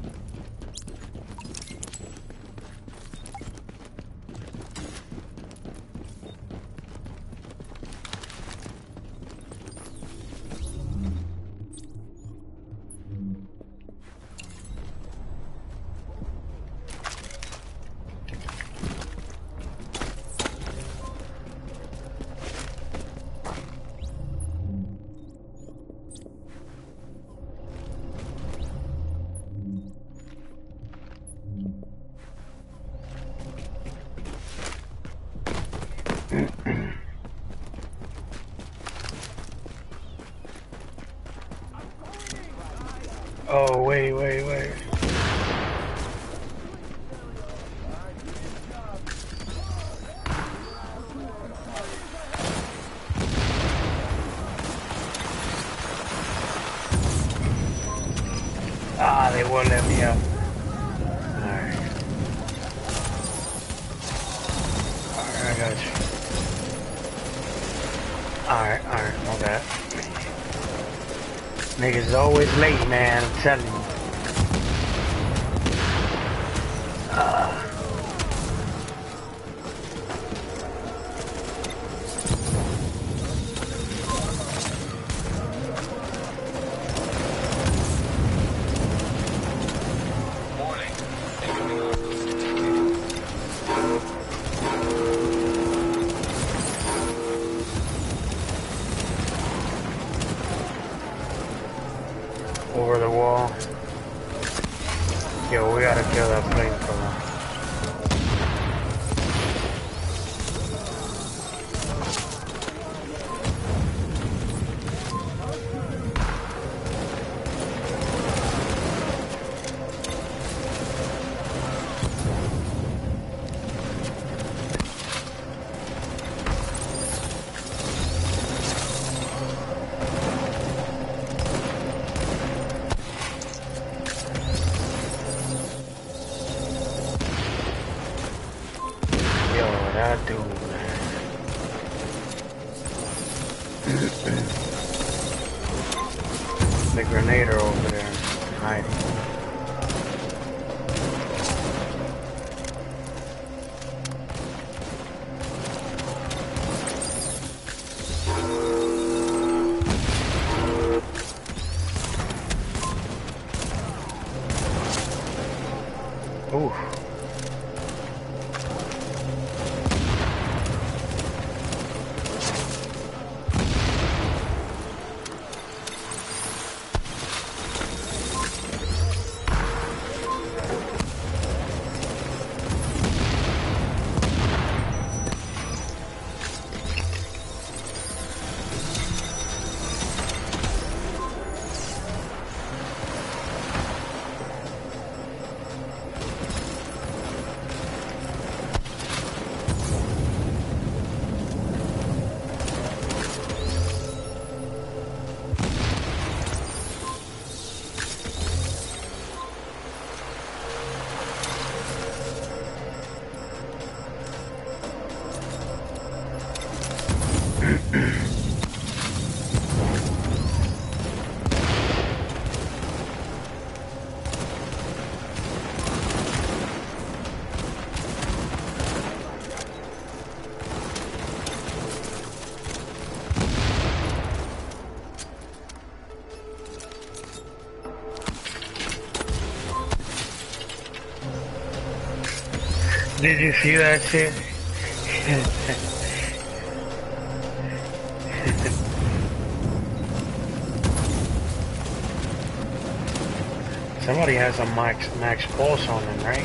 Oh, wait. Ah, they won't let me up. Alright. Alright, I got you. Alright, my bad. Niggas always late, man, I'm telling you. Over the wall. Yo, we gotta kill that flamethrower. That dude, man. The grenader over there hiding. Ooh. Did you see that shit? Somebody has a max pulse on them, right?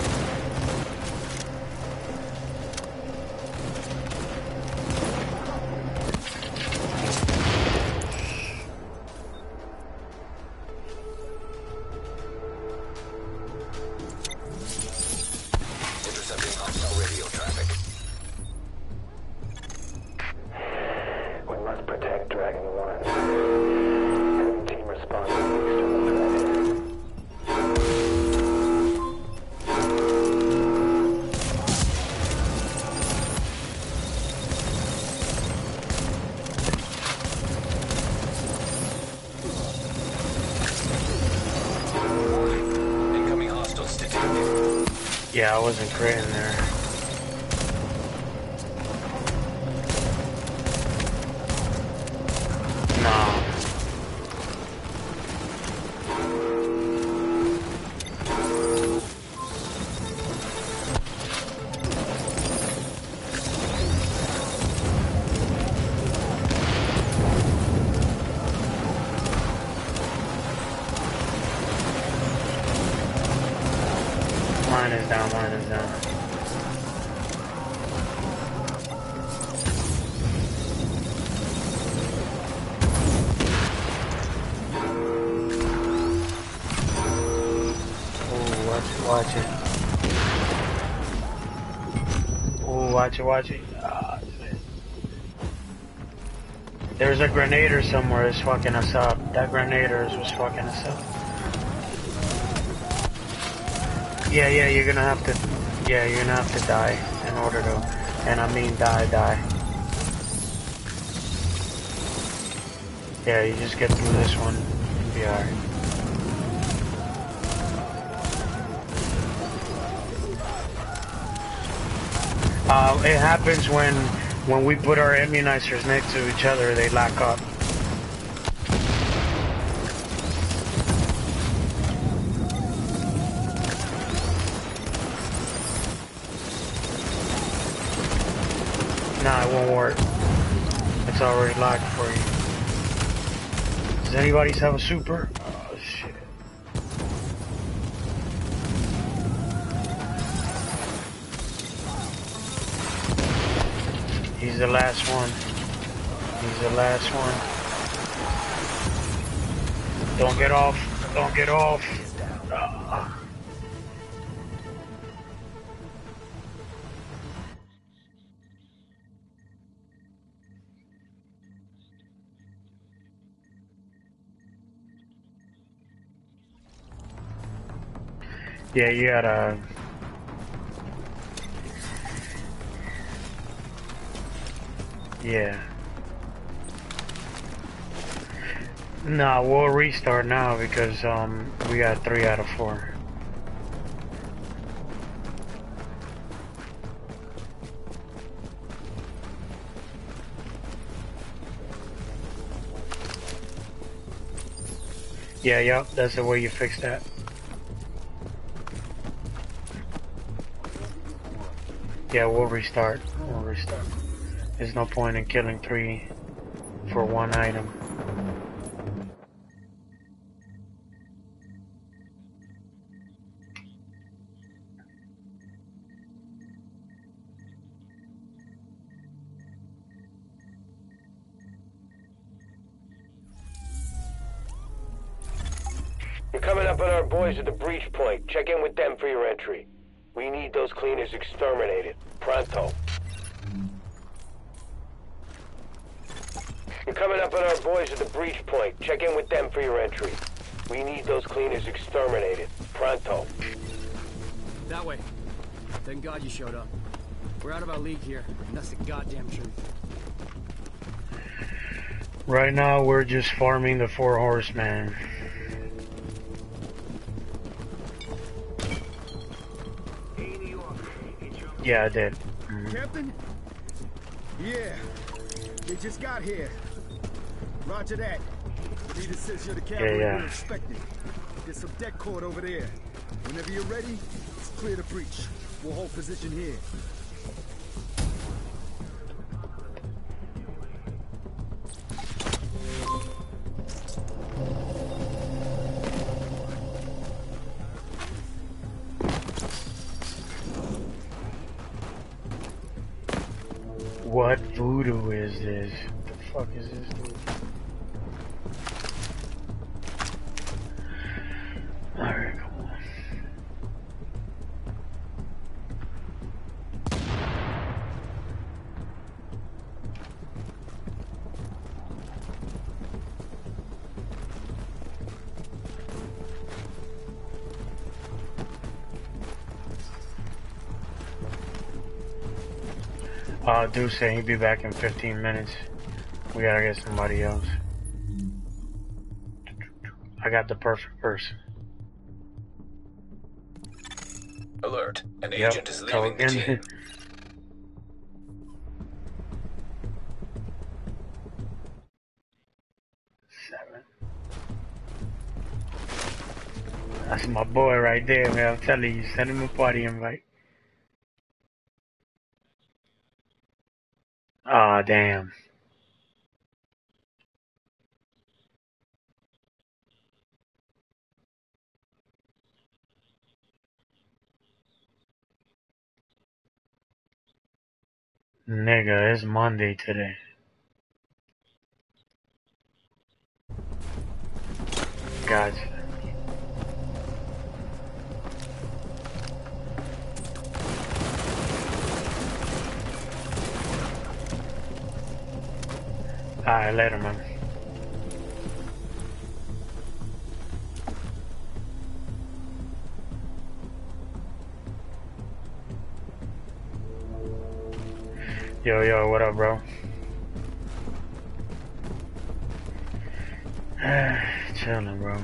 Yeah, I wasn't creating there. No. Mine is down, mine is down. Oh, watch it. Oh, watch it. Ah, shit. There's a grenader somewhere that's fucking us up. That grenader is what's fucking us up. Yeah, you're gonna have to. Yeah, you're gonna have to die in order to. And I mean die. Yeah, you just get through this one. You'll be alright. It happens when we put our immunizers next to each other, they lock up. Nah, it won't work. It's already locked for you. Does anybody have a super? Oh shit. He's the last one. He's the last one. Don't get off. Don't get off. Yeah, you gotta... Yeah. Nah, we'll restart now because we got 3 out of 4. Yeah, yep, that's the way you fix that. Yeah, we'll restart. We'll restart. There's no point in killing 3 for 1 item. You're coming up on our boys at the breach point. Check in with them for your entry. We need those cleaners exterminated. Pronto. You're coming up on our boys at the breach point. Check in with them for your entry. We need those cleaners exterminated. Pronto. That way. Thank God you showed up. We're out of our league here, and that's the goddamn truth. Right now, we're just farming the 4 horsemen. Yeah, I did. Captain? Yeah. They just got here. Roger that. Leader says you're the cavalry we're expecting. Get some deck cord over there. Whenever you're ready, let's clear the breach. We'll hold position here. What voodoo is this? What the fuck is this, dude? Alright, come on. Dude saying he'll be back in 15 minutes. We gotta get somebody else. I got the perfect person. Alert. An agent is leaving the team. That's my boy right there, man. I'm telling you, send him a party invite. Aw, damn. Nigga, it's Monday today. Gotcha. Alright, later, man. Yo, what up, bro? Chilling, bro.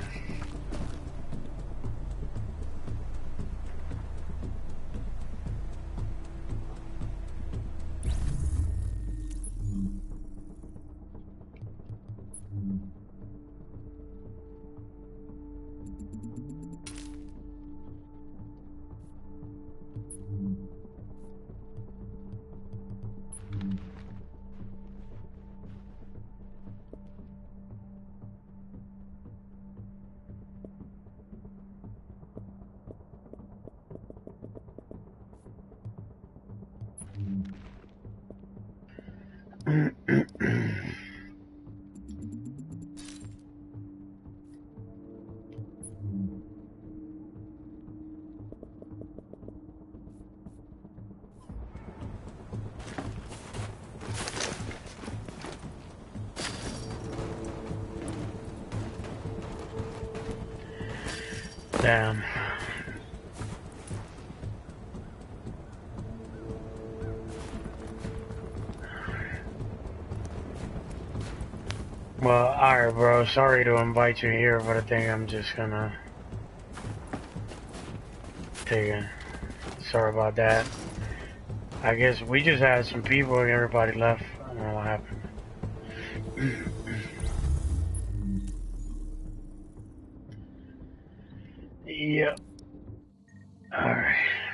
Damn. Well, alright, bro. Sorry to invite you here, but I think I'm just gonna take it. Sorry about that. I guess we just had some people and everybody left. I don't know what happened. Yep. Alright.